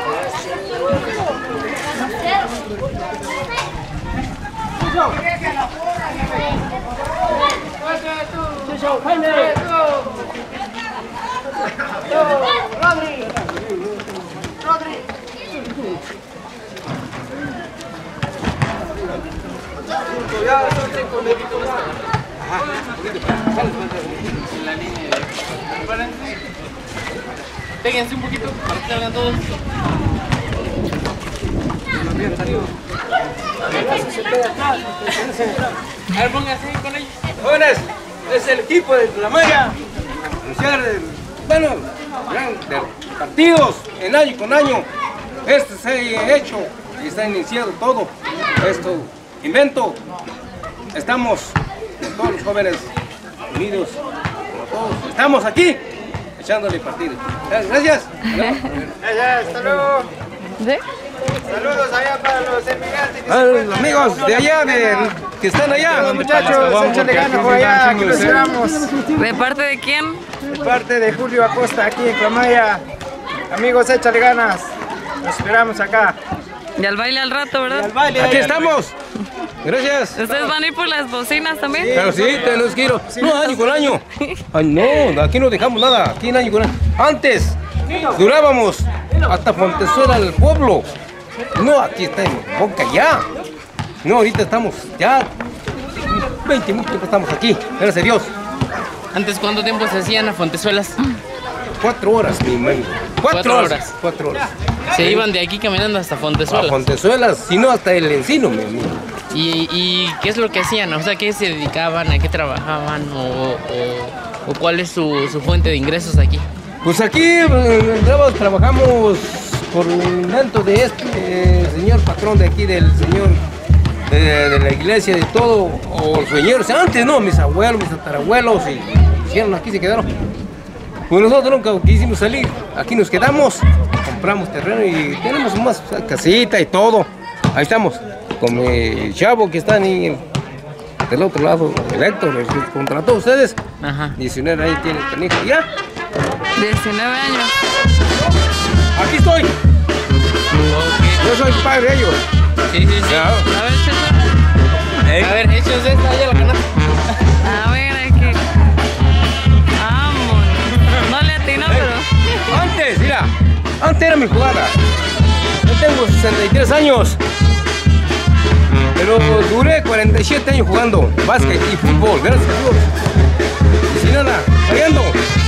Péguense un poquito para que salgan todos. A ver, pónganse con ellos. Jóvenes, es el equipo de La Maya. Anunciar, el- bueno, gran- de partidos en año con año. Este se ha hecho y está iniciado todo. Esto, invento. Estamos todos los jóvenes unidos, como todos. Estamos aquí echándole partido. Gracias. Gracias, hasta luego. ¿Sí? Saludos allá para los emigrantes. A los amigos de allá, de, que están allá. Los muchachos, échale ganas por allá, aquí los esperamos. ¿De parte de quién? De parte de Julio Acosta, aquí en Clamaya. Amigos, échale ganas. Los esperamos acá. Y al baile al rato, ¿verdad? Aquí estamos. Gracias. ¿Ustedes van a ir por las bocinas también? Pero sí, tenemos que ir. No, año con año. Ay, no, aquí no dejamos nada. Aquí en año con año. Antes durábamos hasta Fontezuela del pueblo. No, aquí está en Boca ya. No, ahorita estamos ya veinte minutos que estamos aquí. Gracias a Dios. ¿Antes cuánto tiempo se hacían a Fontezuelas? Cuatro horas, mi hermano. Cuatro, Cuatro horas. horas. Cuatro horas. Se iban de aquí caminando hasta A Fontezuelas. Fontezuelas, si no hasta el Encino, mi amigo. ¿Y, ¿Y qué es lo que hacían? O sea, ¿qué se dedicaban? ¿A qué trabajaban? ¿O, o, o cuál es su, su fuente de ingresos aquí? Pues aquí eh, trabajamos por dentro de este eh, señor patrón de aquí, del señor de, de la iglesia, de todo, o los señores, antes no, mis abuelos, mis tatarabuelos, y hicieron aquí, se quedaron. Pues nosotros nunca quisimos salir, aquí nos quedamos, compramos terreno y tenemos más casita y todo. Ahí estamos, con mi chavo que está ahí del otro lado, el Héctor, el que contrató a ustedes. Ajá. diecinueve ahí tiene el canijo, ya. diecinueve años. Aquí estoy. Yo soy el padre de ellos. Sí, sí, sí. Ya. A ver, Cheto. A ver, échense esta allá la canasta. A ver, hay que... Vámonos. No le atinó, pero... Antes, mira, antes era mi jugada. Yo tengo sesenta y tres años. Pero duré cuarenta y siete años jugando básquet y fútbol, gracias a Dios. Y sin nada, fallando.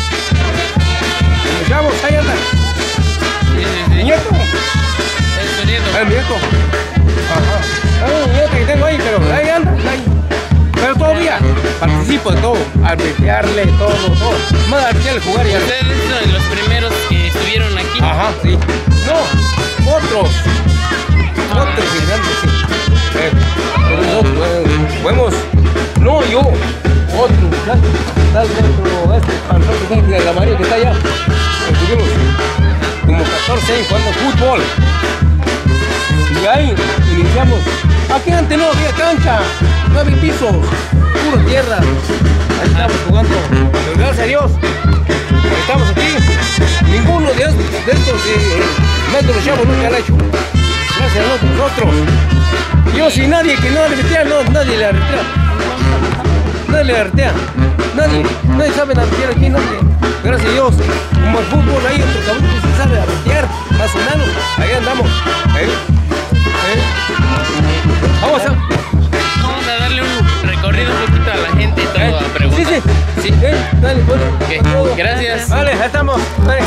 Los chavos, ahí andan. Sí, sí, Mi sí. nieto, Es tu nieto. el nieto. Ajá. Hay otra que tengo ahí, pero ahí anda, ahí. Pero todavía participo de todo, arbitrearle, todo, todo. Más arbitrearle, jugar y ¿Ustedes son de los primeros que estuvieron aquí? Ajá, sí. No, otros. Otros gigantes, sí. Eh, nosotros, eh, fuimos, no yo, otro muchacho, tal otro, este pantalón de la María que está allá. Estuvimos como catorce años jugando fútbol. Y ahí iniciamos. Aquí antes no había cancha, no había pisos, puro tierra. Ahí estamos jugando. Pero gracias a Dios, estamos aquí. Ninguno de estos, de estos eh, métodos chavos nunca lo ha hecho. Gracias a nosotros. Yo sin nadie que no arbitrea, no, nadie le arbitrea. Nadie le arbitrea. Nadie, nadie sabe arbitrear aquí, nadie. Gracias a Dios. Como el fútbol hay otro cabrón que se sabe arbitrear, más o menos. Ahí andamos. ¿Eh? ¿Eh? Vamos a... Vamos a darle un recorrido un poquito a la gente y todo, ¿Eh? a preguntar. Sí, sí. Sí. ¿Eh? Dale, pues. Okay. Gracias. Vale, ahí estamos. Vale.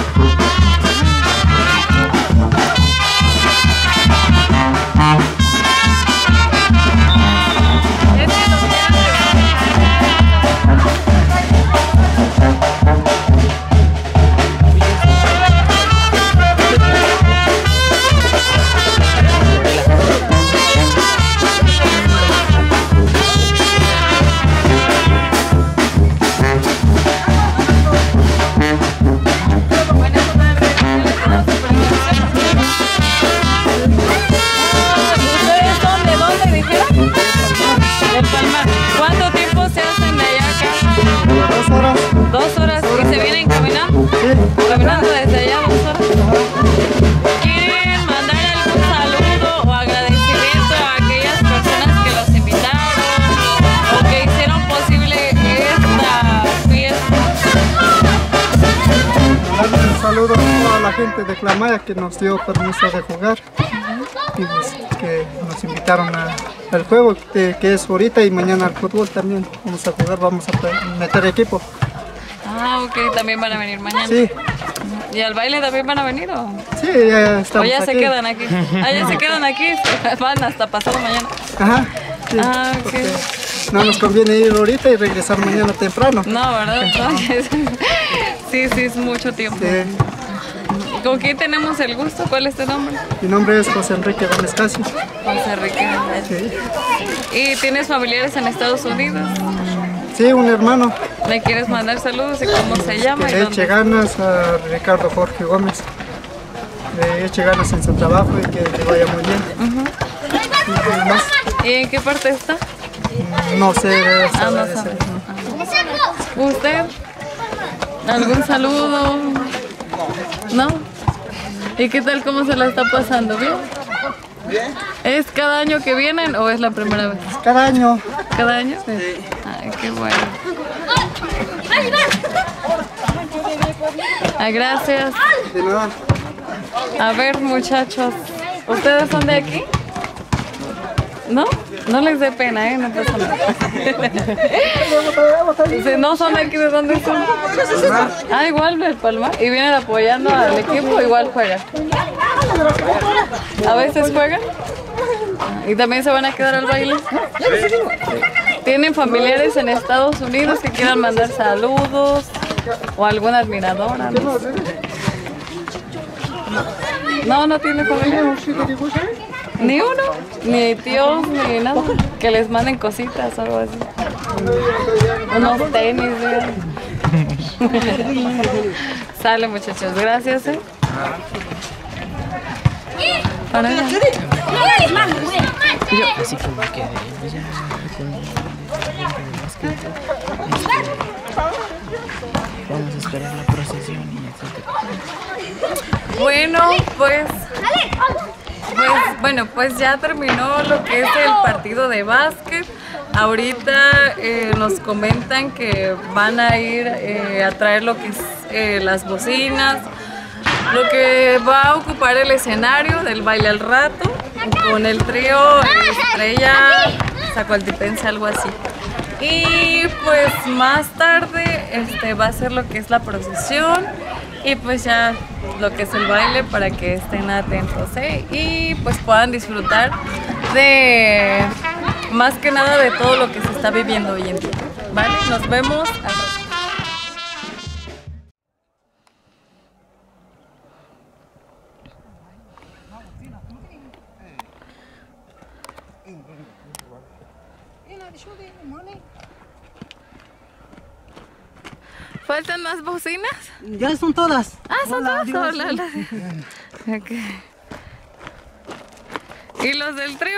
Dos horas y se vienen caminando, caminando desde allá dos horas. ¿Quieren mandar algún saludo o agradecimiento a aquellas personas que los invitaron o que hicieron posible esta fiesta? Un saludo a toda la gente de Clamaya que nos dio permiso de jugar y pues, que nos invitaron a, al juego que, que es ahorita y mañana al fútbol también. Vamos a jugar, vamos a meter equipo. Ah, ok, también van a venir mañana. Sí. ¿Y al baile también van a venir o? Sí, ya estamos ¿O ya aquí. se quedan aquí? Ah, ya se quedan aquí, van hasta pasado mañana. Ajá. Sí, Ah, ok. porque no nos conviene ir ahorita y regresar mañana temprano. No, ¿verdad? No, sí, sí, es mucho tiempo. Sí. ¿Con quién tenemos el gusto? ¿Cuál es tu nombre? Mi nombre es José Enrique Gómez Casio. José Enrique. Sí. ¿Y tienes familiares en Estados Unidos? Sí, un hermano. ¿Le quieres mandar saludos y cómo se llama? Que y le dónde? eche ganas a Ricardo Jorge Gómez. Le eche ganas en su trabajo y que le vaya muy bien. Uh-huh. Y pues más, ¿Y en qué parte está? no sé. Ah, no sabe sabe. ese. ¿Usted? ¿Algún saludo? ¿No? ¿Y qué tal? ¿Cómo se la está pasando? ¿Bien? ¿Es cada año que vienen o es la primera vez? Cada año. ¿Cada año? Sí. Ay, qué bueno. Ah, gracias. De nada. A ver, muchachos, ¿ustedes son de aquí? ¿No? No les dé pena, ¿eh? No pasa nada. Si no son de aquí, ¿de dónde son? Ah, igual del Palmar. Y vienen apoyando al equipo, igual juegan. ¿A veces juegan? ¿Y también se van a quedar al baile? ¿Tienen familiares en Estados Unidos que quieran mandar saludos? ¿O alguna admiradora? No, no, no tiene familia. Ni uno, ni tíos, ni nada. Que les manden cositas o algo así. Unos tenis, ¿sí? Sale, muchachos, gracias, ¿eh? Para nada. Yo, así como que ya con vamos a esperar la procesión y etcétera. Bueno, pues, pues, bueno, pues ya terminó lo que es el partido de básquet. Ahorita eh, nos comentan que van a ir eh, a traer lo que es eh, las bocinas, lo que va a ocupar el escenario del baile al rato, con el trío Estrella, Zacualtipense, algo así. Y pues más tarde este, va a ser lo que es la procesión y pues ya lo que es el baile para que estén atentos, ¿eh? Y pues puedan disfrutar de, más que nada de todo lo que se está viviendo hoy en día. ¿Vale? Nos vemos al rato. ¿Faltan más bocinas? Ya son todas. Ah, son Hola, todas. adiós. Hola, hola. Okay. ¿Y los del trío?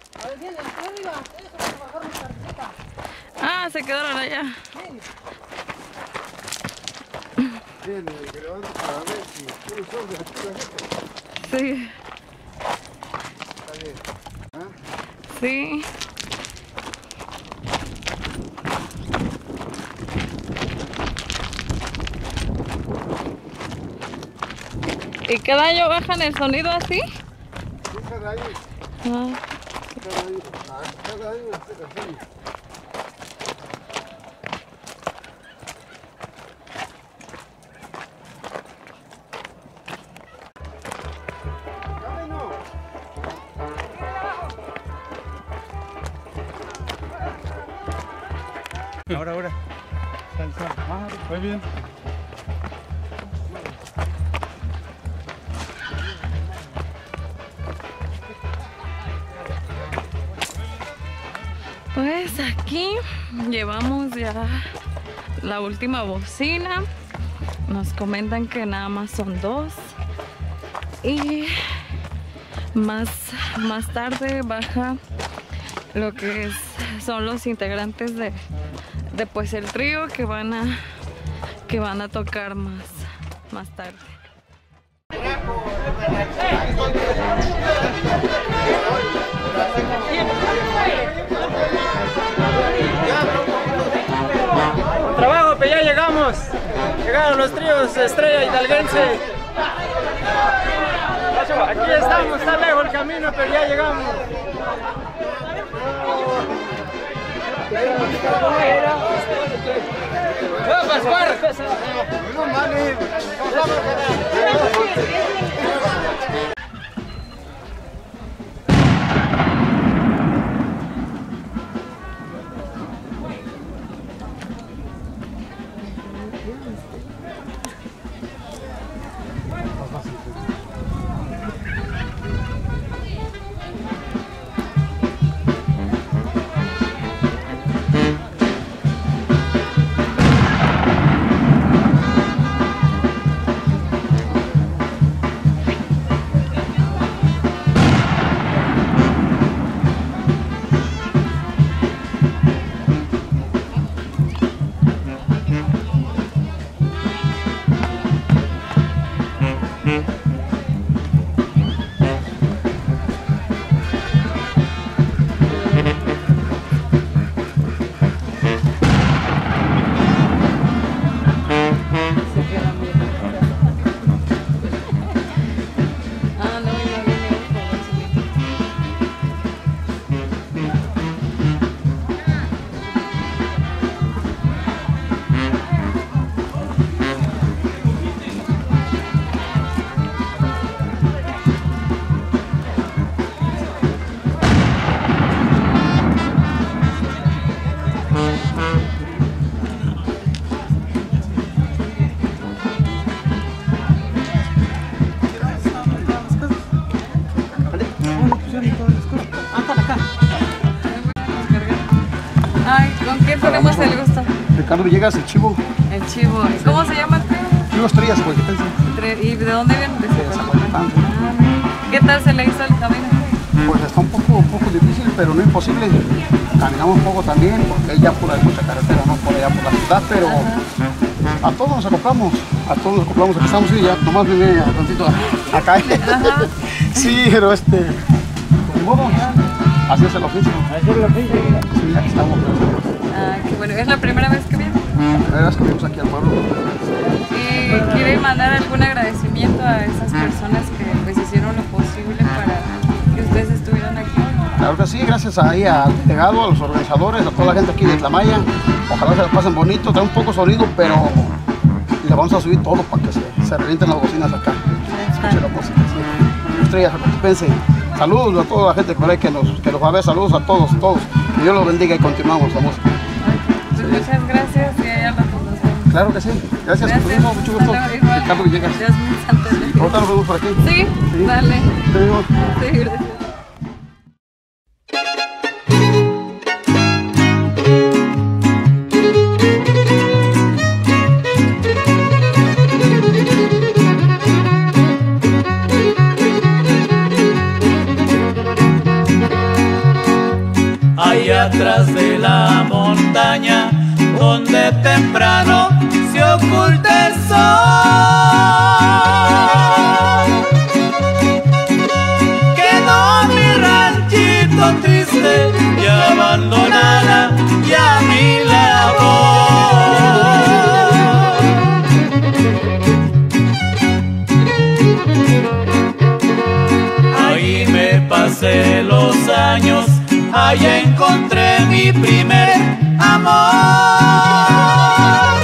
Ah, se quedaron allá. Sí. Sí. ¿Y cada año bajan el sonido así? Sí, cada año. Ah. Cada año. Cada año así. Ahora, ahora. Sal, sal. Ah, muy bien. Pues aquí llevamos ya la última bocina. Nos comentan que nada más son dos. Y más, más tarde baja lo que es, son los integrantes de, de pues el trío que van a que van a tocar más, más tarde. Con trabajo, pero ya llegamos. Llegaron los tríos Estrella Hidalguense. Aquí estamos, está lejos el camino, pero ya llegamos. Ay, ¿con qué tenemos el gusto? Ricardo Villegas, el chivo. El chivo. ¿Cómo se llama el trío? Chivo Estrellas, pues. ¿Y de dónde vienen? De San Juan. ¿Qué tal se le hizo el camino? Pues está un poco, un poco difícil, pero no imposible. Caminamos un poco también, porque hay ya por ahí mucha carretera, no por allá por la ciudad, pero ajá, a todos nos acoplamos, a todos nos acoplamos. Aquí estamos y ya nomás viene un tantito acá. Ajá. Sí, pero este, de modo, así es el oficio. Así es el oficio. Sí, aquí estamos. Ah, qué bueno. ¿Es la primera vez que viene? La primera vez que venimos aquí al pueblo. ¿Y quiere mandar algún agradecimiento a esas personas que pues hicieron lo posible para que ustedes estuvieran aquí? Claro que sí, gracias ahí al delegado, a los organizadores, a toda la gente aquí de Tlamaya. Ojalá se la pasen bonito, trae un poco sonido, pero le vamos a subir todo para que se, se revienten las bocinas acá. Escuchen la música, sí. Estrellas, pense. Saludos a toda la gente por ahí que nos, que nos va a ver, saludos a todos, todos. Que Dios los bendiga y continuamos la música. Pues muchas gracias y allá la conocemos. Claro que sí. Gracias, Gracias. por venir, mucho gusto. Ricardo Villegas. Dios mío, santo. ¿Ahorita nos vemos por aquí? Sí, sí. Dale. Sí, vamos. Sí, gracias. Allá atrás de la montaña, donde temprano se oculta el sol, quedó mi ranchito triste y abandonada ya mi labor. Ahí me pasé los años, allá encontré mi primer amor,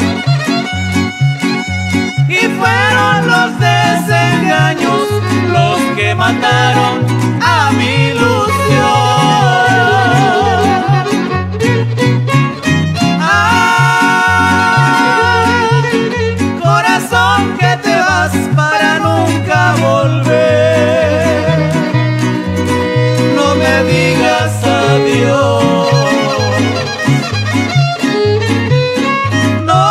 y fueron los desengaños los que mataron a mi ilusión. Ay, corazón, que te vas para nunca volver, no me digas adiós. No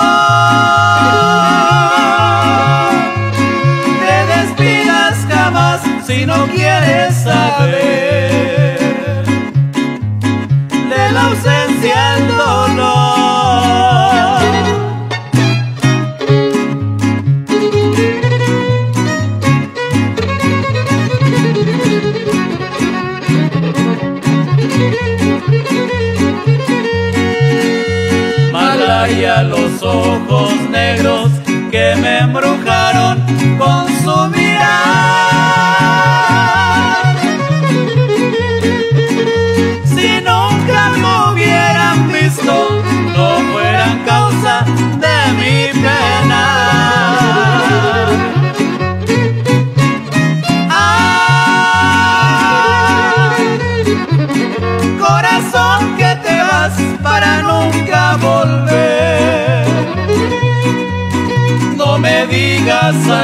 te despidas jamás si no quieres saber de la ausencia el dolor. Malaya, los ojos negros que me embrujaron con su mirar. Si nunca me hubieran visto, no fueran causa de mi pena. Ay, corazón, que te vas para nunca volver, no me digas